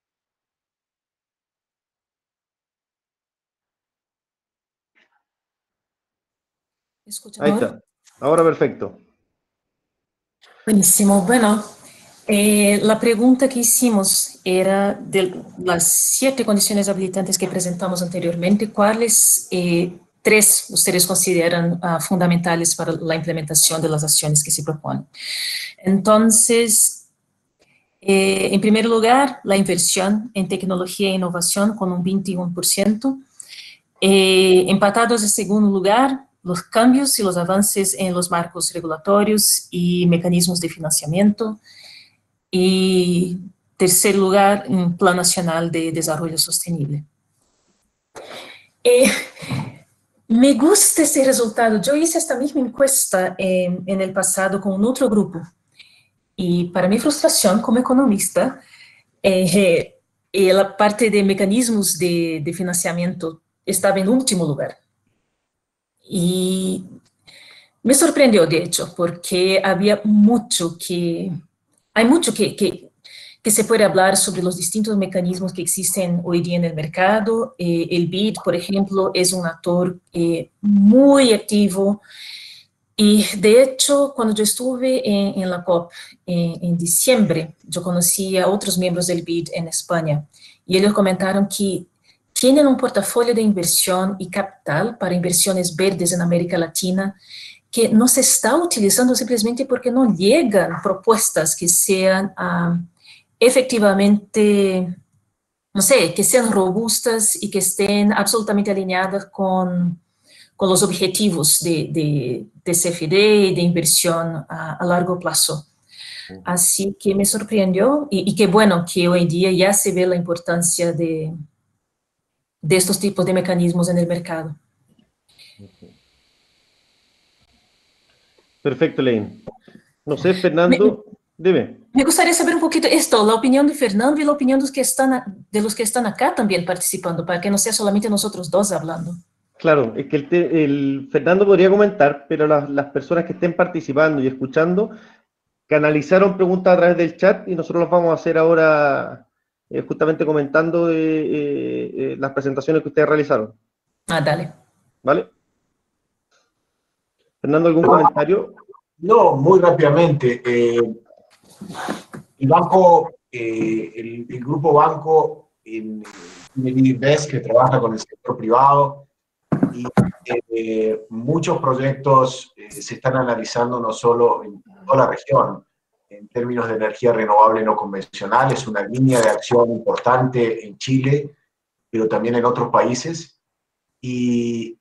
Ahí está. Ahora perfecto. Buenísimo. Bueno, la pregunta que hicimos era de las 7 condiciones habilitantes que presentamos anteriormente, ¿cuáles 3 ustedes consideran fundamentales para la implementación de las acciones que se proponen? Entonces, en primer lugar, la inversión en tecnología e innovación con un 21%. Empatados en segundo lugar, los cambios y los avances en los marcos regulatorios y mecanismos de financiamiento. Y tercer lugar, un Plan Nacional de Desarrollo Sostenible. Me gusta ese resultado. Yo hice esta misma encuesta en el pasado con otro grupo. Y para mi frustración como economista, la parte de mecanismos de financiamiento estaba en último lugar. Y me sorprendió, de hecho, porque hay mucho que se puede hablar sobre los distintos mecanismos que existen hoy día en el mercado. El BID, por ejemplo, es un actor muy activo. Y de hecho, cuando yo estuve en la COP en diciembre, yo conocí a otros miembros del BID en España, y ellos comentaron que tienen un portafolio de inversión y capital para inversiones verdes en América Latina que no se está utilizando simplemente porque no llegan propuestas que sean efectivamente, no sé, que sean robustas y que estén absolutamente alineadas con los objetivos de CFD y de inversión a largo plazo. Así que me sorprendió, y qué bueno que hoy día ya se ve la importancia de de estos tipos de mecanismos en el mercado. Perfecto, Elaine. No sé, Fernando, dime. Me gustaría saber un poquito esto, la opinión de Fernando y la opinión de los que están acá también participando, para que no sea solamente nosotros dos hablando. Claro, es que el Fernando podría comentar, pero las personas que estén participando y escuchando canalizaron preguntas a través del chat y nosotros las vamos a hacer ahora justamente comentando las presentaciones que ustedes realizaron. Ah, dale. ¿Vale? Fernando, ¿algún comentario? No, muy rápidamente. El banco, el grupo banco en Invest, que trabaja con el sector privado, y muchos proyectos se están analizando no solo en toda la región, en términos de energía renovable no convencional, es una línea de acción importante en Chile, pero también en otros países. Y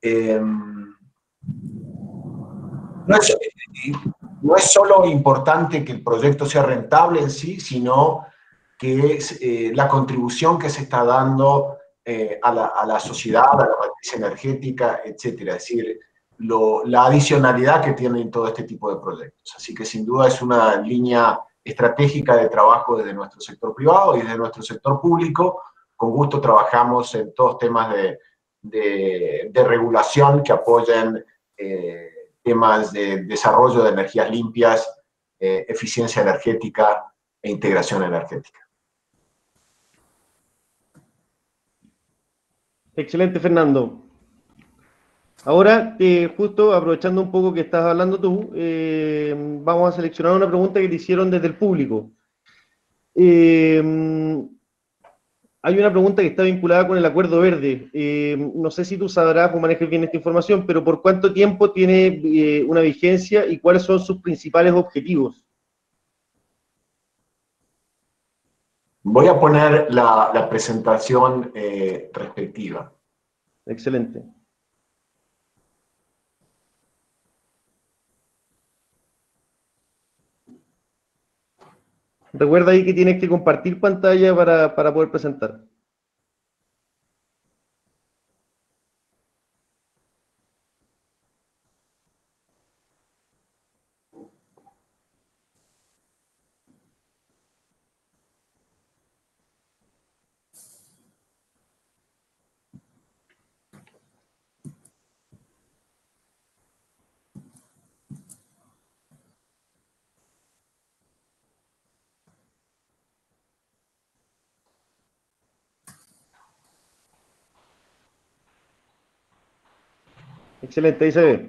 no es solo importante que el proyecto sea rentable en sí, sino que es la contribución que se está dando a la sociedad, a la matriz energética, etcétera. Es decir, la adicionalidad que tienen todo este tipo de proyectos. Así que sin duda es una línea estratégica de trabajo desde nuestro sector privado y desde nuestro sector público. Con gusto trabajamos en todos temas de regulación que apoyen temas de desarrollo de energías limpias, eficiencia energética e integración energética. Excelente, Fernando. Ahora, justo aprovechando un poco que estás hablando tú, vamos a seleccionar una pregunta que te hicieron desde el público. Hay una pregunta que está vinculada con el Acuerdo Verde. No sé si tú sabrás o manejes bien esta información, pero ¿por cuánto tiempo tiene una vigencia y cuáles son sus principales objetivos? Voy a poner la presentación respectiva. Excelente. Recuerda ahí que tienes que compartir pantalla para poder presentar. Excelente, ahí se ve.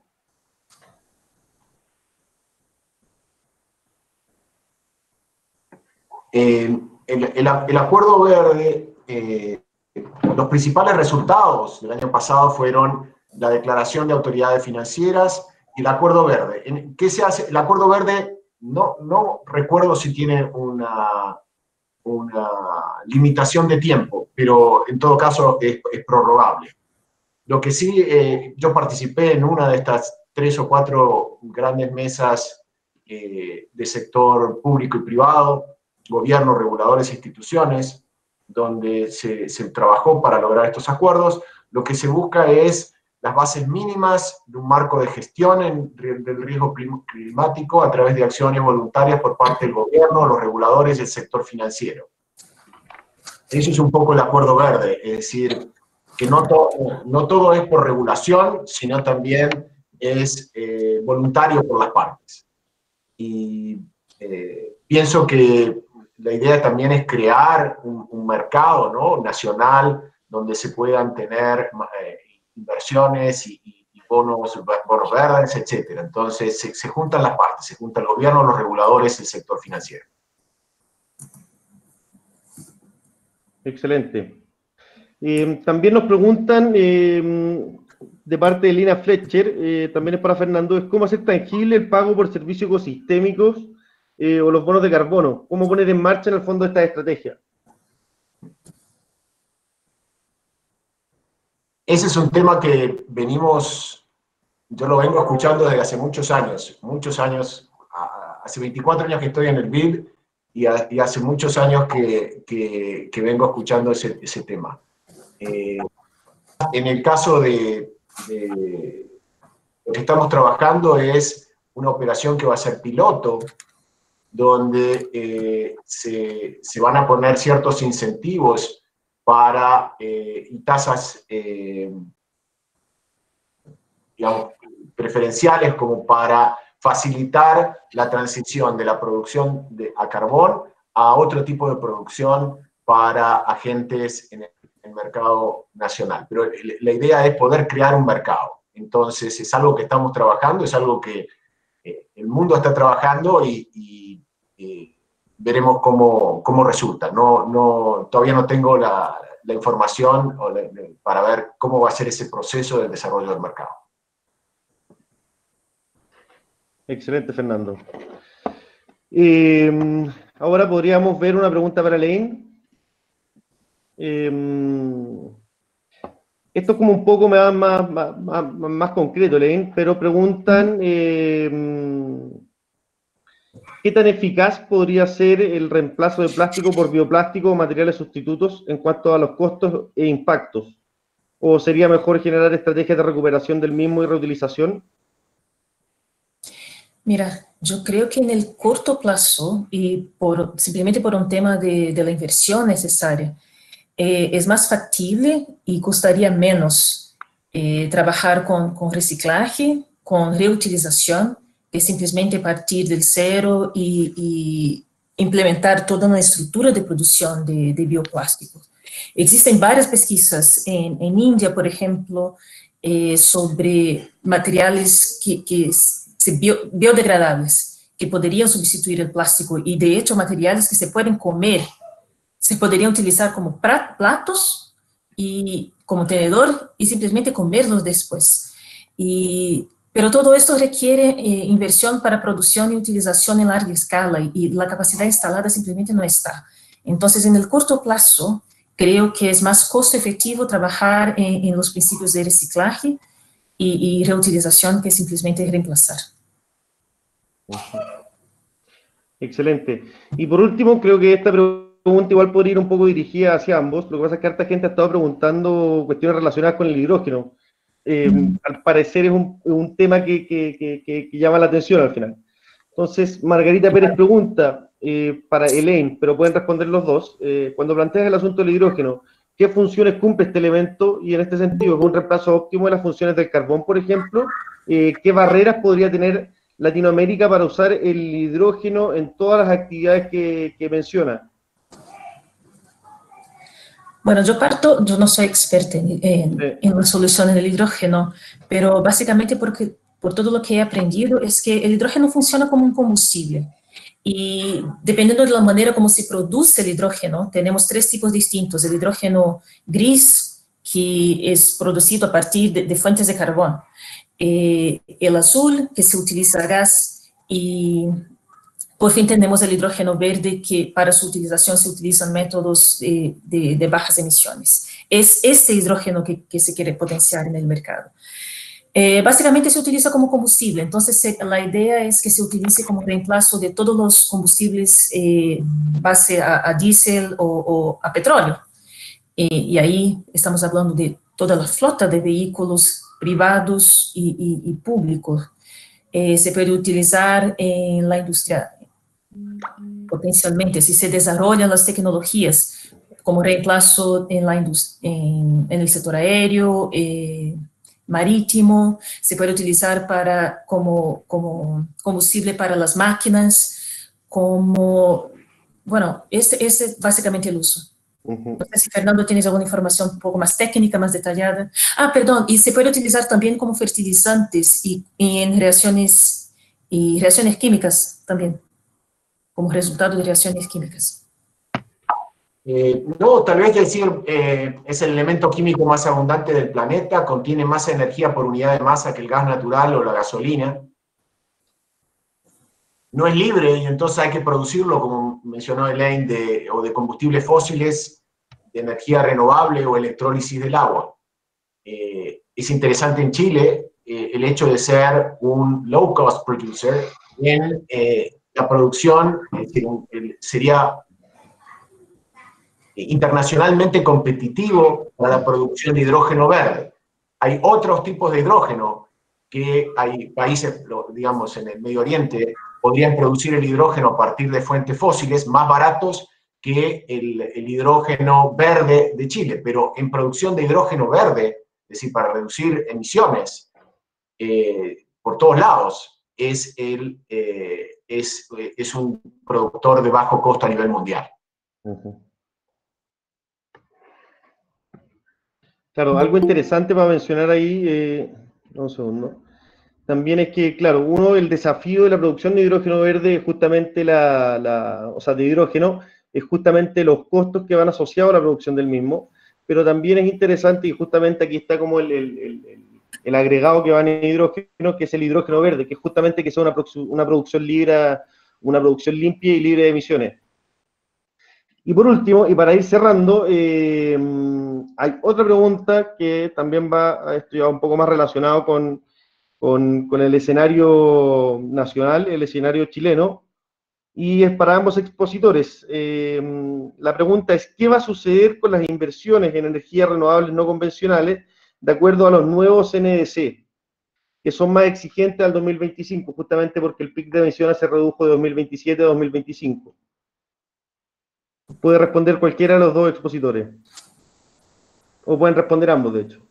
El Acuerdo Verde, los principales resultados del año pasado fueron la declaración de autoridades financieras y el Acuerdo Verde. ¿Qué se hace? El Acuerdo Verde, no recuerdo si tiene una limitación de tiempo, pero en todo caso es prorrogable. Lo que sí, yo participé en una de estas 3 o 4 grandes mesas de sector público y privado, gobierno, reguladores e instituciones, donde se trabajó para lograr estos acuerdos. Lo que se busca es las bases mínimas de un marco de gestión del riesgo climático a través de acciones voluntarias por parte del gobierno, los reguladores y el sector financiero. Eso es un poco el Acuerdo Verde, es decir, que no todo es por regulación, sino también es voluntario por las partes. Y pienso que la idea también es crear un mercado, ¿no?, nacional donde se puedan tener inversiones y bonos verdes, etc. Entonces se juntan las partes, se junta el gobierno, los reguladores y el sector financiero. Excelente. También nos preguntan, de parte de Lina Fletcher, también es para Fernando, es cómo hacer tangible el pago por servicios ecosistémicos o los bonos de carbono. ¿Cómo poner en marcha en el fondo esta estrategia? Ese es un tema que yo lo vengo escuchando desde hace muchos años, hace 24 años que estoy en el BID y hace muchos años que vengo escuchando ese tema. En el caso de lo que estamos trabajando es una operación que va a ser piloto, donde se van a poner ciertos incentivos y tasas, digamos, preferenciales como para facilitar la transición de la producción a carbón a otro tipo de producción para agentes en el mercado nacional. Pero la idea es poder crear un mercado. Entonces es algo que estamos trabajando, es algo que el mundo está trabajando y veremos cómo resulta. Todavía no tengo la información para ver cómo va a ser ese proceso del desarrollo del mercado. Excelente, Fernando. Ahora podríamos ver una pregunta para Elaine. Esto es como un poco más concreto, Elaine, pero preguntan ¿qué tan eficaz podría ser el reemplazo de plástico por bioplástico o materiales sustitutos en cuanto a los costos e impactos? ¿O sería mejor generar estrategias de recuperación del mismo y reutilización? Mira, yo creo que en el corto plazo, y simplemente por un tema de la inversión necesaria, es más factible y costaría menos trabajar con reciclaje, con reutilización, que simplesmente partir del cero y implementar toda una estructura de producción de bioplásticos. Existen varias pesquisas en India, por ejemplo, sobre materiales biodegradables que podrían sustituir el plástico y, de hecho, materiales que se pueden comer, se podrían utilizar como platos y como tenedor y simplemente comerlos después. Pero todo esto requiere inversión para producción y utilización en larga escala y la capacidad instalada simplemente no está. Entonces, en el corto plazo, creo que es más costo efectivo trabajar en los principios de reciclaje y reutilización que simplemente reemplazar. Excelente. Y por último, creo que esta pregunta igual podría ir un poco dirigida hacia ambos. Lo que pasa es que harta gente ha estado preguntando cuestiones relacionadas con el hidrógeno. Al parecer es un tema que llama la atención al final. Entonces, Margarita Pérez pregunta para Elaine, pero pueden responder los dos. Cuando planteas el asunto del hidrógeno, ¿qué funciones cumple este elemento? Y en este sentido, ¿es un reemplazo óptimo de las funciones del carbón, por ejemplo? ¿Qué barreras podría tener Latinoamérica para usar el hidrógeno en todas las actividades que menciona? Bueno, yo no soy experta en las soluciones del hidrógeno, pero básicamente por todo lo que he aprendido es que el hidrógeno funciona como un combustible. Y dependiendo de la manera como se produce el hidrógeno, tenemos tres tipos distintos. El hidrógeno gris, que es producido a partir de fuentes de carbón. El azul, que se utiliza gas, y por fin tenemos el hidrógeno verde, que para su utilización se utilizan métodos de bajas emisiones. Es este hidrógeno que se quiere potenciar en el mercado. Básicamente se utiliza como combustible, entonces la idea es que se utilice como reemplazo de todos los combustibles base a diésel o a petróleo. Y ahí estamos hablando de toda la flota de vehículos privados y públicos. Se puede utilizar en la industria, potencialmente, si se desarrollan las tecnologías como reemplazo en el sector aéreo, marítimo, se puede utilizar como combustible para las máquinas, bueno, ese es básicamente el uso. No sé si Fernando tienes alguna información un poco más técnica, más detallada. Perdón, y se puede utilizar también como fertilizantes y en reacciones químicas también, como resultado de reacciones químicas. No, tal vez decir, es el elemento químico más abundante del planeta, contiene más energía por unidad de masa que el gas natural o la gasolina. No es libre y entonces hay que producirlo, como mencionó Elaine, de combustibles fósiles, de energía renovable o electrólisis del agua. Es interesante en Chile el hecho de ser un low-cost producer en la producción, sería internacionalmente competitivo para la producción de hidrógeno verde. Hay otros tipos de hidrógeno que hay países, digamos, en el Medio Oriente, podrían producir el hidrógeno a partir de fuentes fósiles más baratos que el hidrógeno verde de Chile, pero en producción de hidrógeno verde, es decir, para reducir emisiones por todos lados, es un productor de bajo costo a nivel mundial. Claro, algo interesante para mencionar ahí, un segundo, también es que, claro, el desafío de la producción de hidrógeno verde es justamente o sea, de hidrógeno, es justamente los costos que van asociados a la producción del mismo, pero también es interesante, y justamente aquí está como el agregado que va en hidrógeno, que es el hidrógeno verde, que es justamente que sea una producción limpia y libre de emisiones. Y por último, y para ir cerrando, hay otra pregunta que también va a esto ya un poco más relacionado con el escenario nacional, el escenario chileno, y es para ambos expositores. La pregunta es, ¿qué va a suceder con las inversiones en energías renovables no convencionales de acuerdo a los nuevos NDC, que son más exigentes al 2025, justamente porque el pic de emisiones se redujo de 2027 a 2025? Puede responder cualquiera de los dos expositores. O pueden responder ambos, de hecho.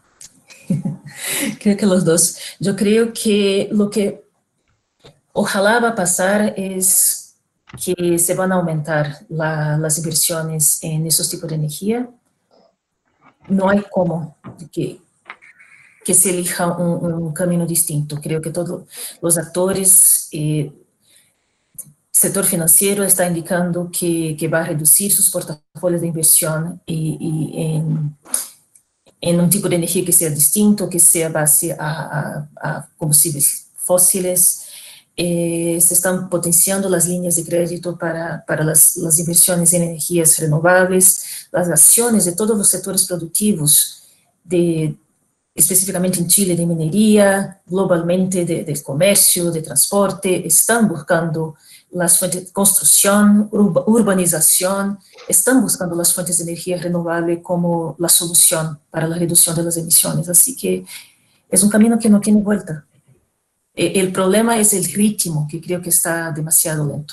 Creo que los dos. Yo creo que lo que ojalá va a pasar es que se van a aumentar las inversiones en esos tipos de energía. No hay cómo que se elija un camino distinto. Creo que todos los actores, sector financiero está indicando que va a reducir sus portafolios de inversión en un tipo de energía que sea distinto, que sea base a combustibles fósiles. Se están potenciando las líneas de crédito para las inversiones en energías renovables, las acciones de todos los sectores productivos, específicamente en Chile, de minería, globalmente del comercio, de transporte, están buscando las fuentes de construcción, urbanización, están buscando las fuentes de energía renovable como la solución para la reducción de las emisiones. Así que es un camino que no tiene vuelta. El problema es el ritmo, que creo que está demasiado lento.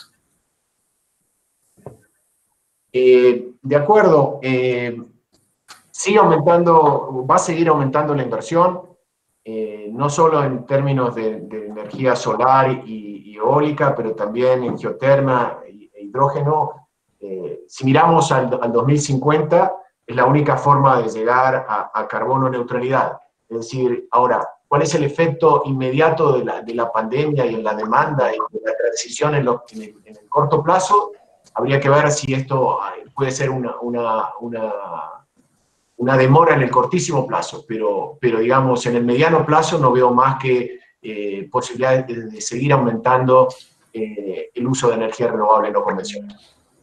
De acuerdo. Sigue aumentando, va a seguir aumentando la inversión, no solo en términos de energía solar y eólica, pero también en geotermia e hidrógeno. Si miramos al 2050, es la única forma de llegar a carbono neutralidad. Es decir, ahora, ¿cuál es el efecto inmediato de la pandemia y en la demanda y de la transición en el corto plazo? Habría que ver si esto puede ser una demora en el cortísimo plazo, pero digamos, en el mediano plazo no veo más que posibilidades de seguir aumentando el uso de energía renovable no convencional.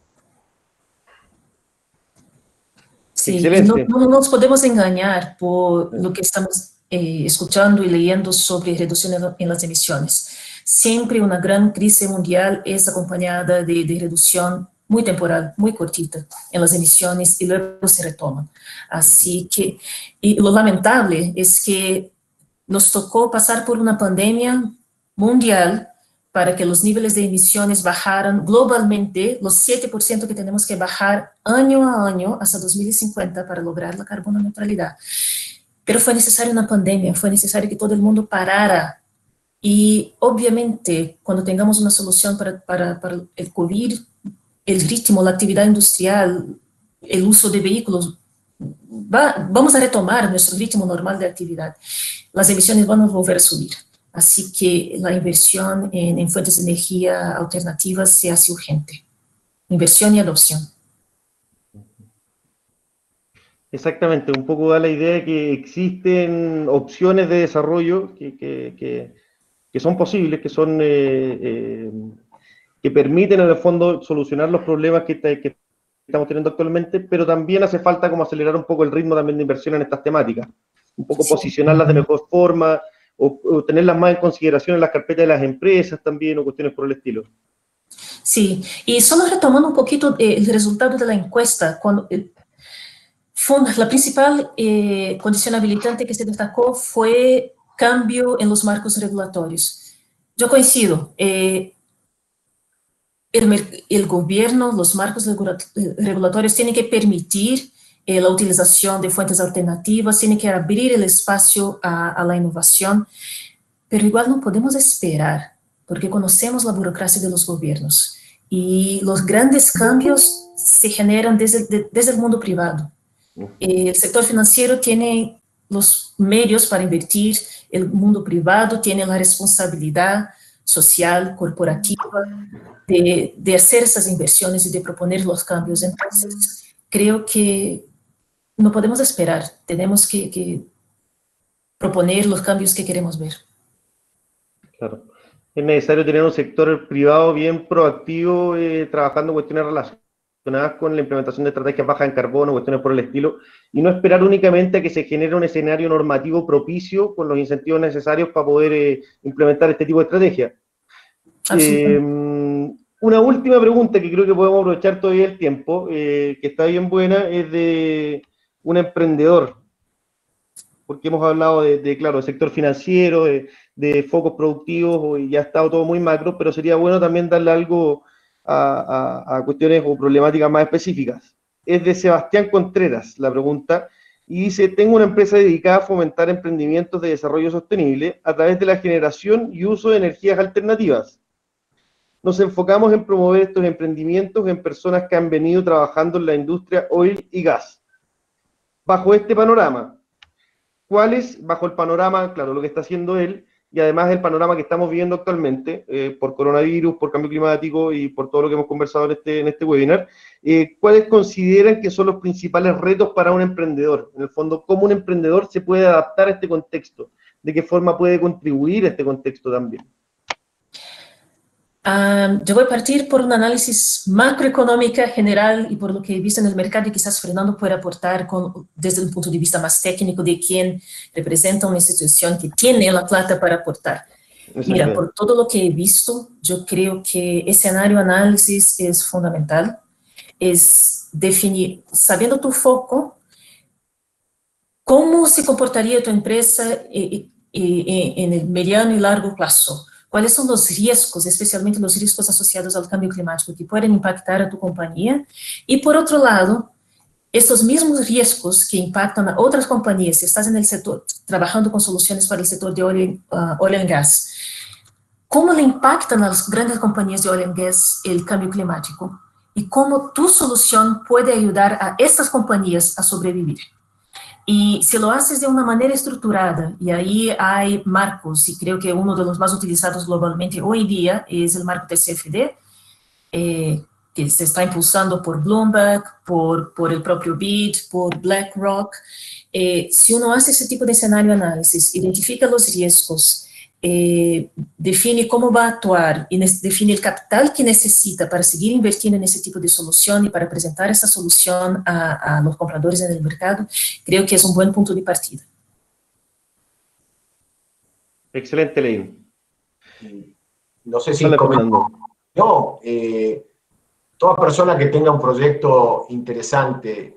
Sí, no nos podemos engañar por lo que estamos escuchando y leyendo sobre reducción en las emisiones. Siempre una gran crisis mundial es acompañada de reducción muy temporal, muy cortita en las emisiones y luego se retoman. Así que, y lo lamentable es que nos tocó pasar por una pandemia mundial para que los niveles de emisiones bajaran globalmente, los 7% que tenemos que bajar año a año hasta 2050 para lograr la carbono neutralidad. Pero fue necesaria una pandemia, fue necesario que todo el mundo parara. Y obviamente, cuando tengamos una solución para el COVID, el ritmo, la actividad industrial, el uso de vehículos, vamos a retomar nuestro ritmo normal de actividad. Las emisiones van a volver a subir. Así que la inversión en fuentes de energía alternativas se hace urgente. Inversión y adopción. Exactamente, un poco da la idea de que existen opciones de desarrollo que son posibles, que son que permiten en el fondo solucionar los problemas que estamos teniendo actualmente, pero también hace falta como acelerar un poco el ritmo también de inversión en estas temáticas, un poco posicionarlas de mejor forma, o tenerlas más en consideración en las carpetas de las empresas también, o cuestiones por el estilo. Sí, y solo retomando un poquito el resultado de la encuesta, cuando la principal condición habilitante que se destacó fue cambio en los marcos regulatorios. Yo coincido, el gobierno, los marcos regulatorios tienen que permitir la utilización de fuentes alternativas, tienen que abrir el espacio a la innovación, pero igual no podemos esperar, porque conocemos la burocracia de los gobiernos y los grandes cambios se generan desde el mundo privado. El sector financiero tiene los medios para invertir, el mundo privado tiene la responsabilidad social, corporativa, de hacer esas inversiones y de proponer los cambios. Entonces, creo que no podemos esperar, tenemos que proponer los cambios que queremos ver. Claro. Es necesario tener un sector privado bien proactivo, trabajando cuestiones relacionadas con la implementación de estrategias bajas en carbono, cuestiones por el estilo, y no esperar únicamente a que se genere un escenario normativo propicio con los incentivos necesarios para poder implementar este tipo de estrategias. Una última pregunta que creo que podemos aprovechar todavía el tiempo, que está bien buena, es de un emprendedor, porque hemos hablado claro, del sector financiero, de focos productivos, y ya ha estado todo muy macro, pero sería bueno también darle algo a cuestiones o problemáticas más específicas. Es de Sebastián Contreras la pregunta, y dice: tengo una empresa dedicada a fomentar emprendimientos de desarrollo sostenible a través de la generación y uso de energías alternativas. Nos enfocamos en promover estos emprendimientos en personas que han venido trabajando en la industria oil y gas. Bajo este panorama, ¿cuál es, bajo el panorama, claro, lo que está haciendo él, y además el panorama que estamos viviendo actualmente, por coronavirus, por cambio climático y por todo lo que hemos conversado en este webinar, cuáles consideran que son los principales retos para un emprendedor? En el fondo, ¿cómo un emprendedor se puede adaptar a este contexto? ¿De qué forma puede contribuir a este contexto también? Yo voy a partir por un análisis macroeconómico general y por lo que he visto en el mercado, y quizás Fernando pueda aportar desde un punto de vista más técnico de quien representa una institución que tiene la plata para aportar. Mira, por todo lo que he visto, yo creo que escenario análisis es fundamental. Es definir, sabiendo tu foco, cómo se comportaría tu empresa en el mediano y largo plazo. ¿Cuáles son los riesgos, especialmente los riesgos asociados al cambio climático, que pueden impactar a tu compañía? Y por otro lado, estos mismos riesgos que impactan a otras compañías, si estás en el sector, trabajando con soluciones para el sector de oil and gas, ¿cómo le impactan a las grandes compañías de oil and gas el cambio climático? Y cómo tu solución puede ayudar a estas compañías a sobrevivir. Y si lo haces de una manera estructurada, y ahí hay marcos, y creo que uno de los más utilizados globalmente hoy en día es el marco TCFD, que se está impulsando por Bloomberg, por el propio BID, por BlackRock. Si uno hace ese tipo de escenario análisis, identifica los riesgos, define cómo va a actuar y define el capital que necesita para seguir invirtiendo en ese tipo de solución y para presentar esa solución a los compradores en el mercado, creo que es un buen punto de partida. Excelente, Leín. No sé si comento. No, toda persona que tenga un proyecto interesante,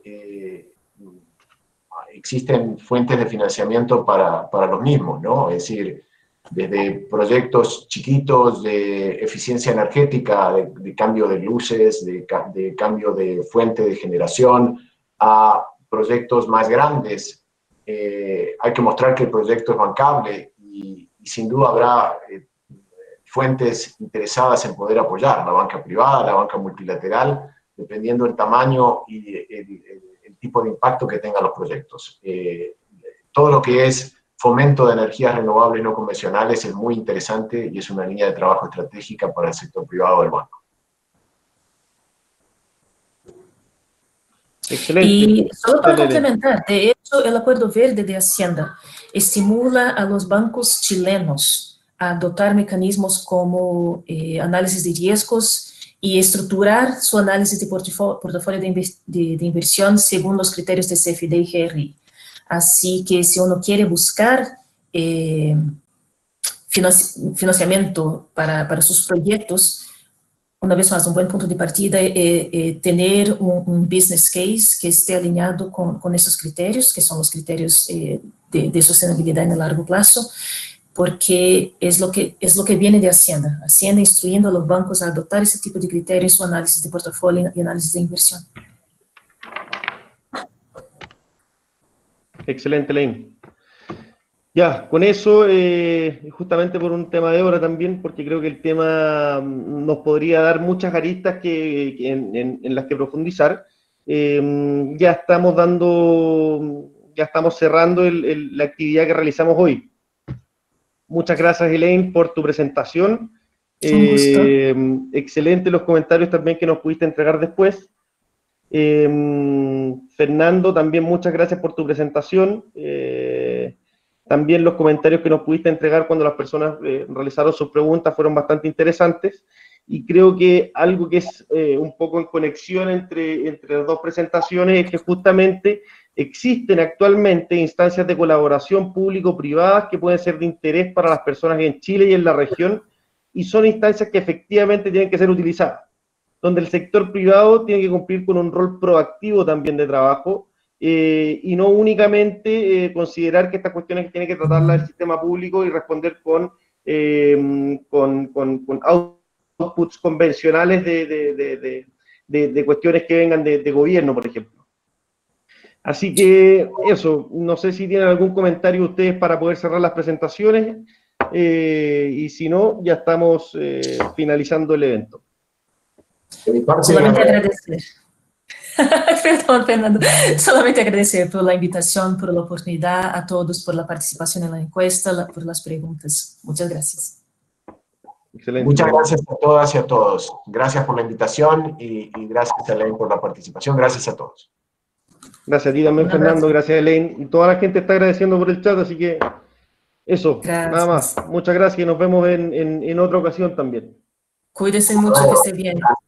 existen fuentes de financiamiento para los mismos, ¿no? Es decir, desde proyectos chiquitos de eficiencia energética, de cambio de luces, de cambio de fuente de generación, a proyectos más grandes. Hay que mostrar que el proyecto es bancable y sin duda habrá fuentes interesadas en poder apoyar, la banca privada, la banca multilateral, dependiendo del tamaño y el tipo de impacto que tengan los proyectos. Todo lo que es fomento de energías renovables no convencionales es muy interesante y es una línea de trabajo estratégica para el sector privado del banco. Excelente. Y solo para complementar, de hecho, el Acuerdo Verde de Hacienda estimula a los bancos chilenos a adoptar mecanismos como análisis de riesgos y estructurar su análisis de portafolio de inversión según los criterios de CFD y GRI. Así que si uno quiere buscar financiamiento para sus proyectos, una vez más, un buen punto de partida tener un business case que esté alineado con esos criterios, que son los criterios de sostenibilidad en el largo plazo, porque es lo que viene de Hacienda. Hacienda instruyendo a los bancos a adoptar ese tipo de criterios en su análisis de portafolio y análisis de inversión. Excelente, Elaine. Ya, con eso, justamente por un tema de hora también, porque creo que el tema nos podría dar muchas aristas en las que profundizar. Ya estamos cerrando la actividad que realizamos hoy. Muchas gracias, Elaine, por tu presentación. Un gusto. Excelente los comentarios también que nos pudiste entregar después. Fernando, también muchas gracias por tu presentación. También los comentarios que nos pudiste entregar cuando las personas realizaron sus preguntas fueron bastante interesantes. Y creo que algo que es un poco en conexión entre las dos presentaciones es que justamente existen actualmente instancias de colaboración público-privadas que pueden ser de interés para las personas en Chile y en la región, y son instancias que efectivamente tienen que ser utilizadas, donde el sector privado tiene que cumplir con un rol proactivo también de trabajo, y no únicamente considerar que estas cuestiones tiene que tratarlas el sistema público y responder con outputs convencionales de cuestiones que vengan de gobierno, por ejemplo. Así que eso, no sé si tienen algún comentario ustedes para poder cerrar las presentaciones, y si no, ya estamos finalizando el evento. Solamente agradecer. Perdón, Fernando. Solamente agradecer por la invitación, por la oportunidad, a todos por la participación en la encuesta, por las preguntas. Muchas gracias. Excelente. Muchas gracias a todas y a todos. Gracias por la invitación y gracias a Elaine por la participación. Gracias a todos. Gracias a ti también, Fernando. Gracias, Elaine. Y toda la gente está agradeciendo por el chat, así que eso, gracias. Nada más. Muchas gracias y nos vemos en otra ocasión también. Cuídense mucho, que esté bien.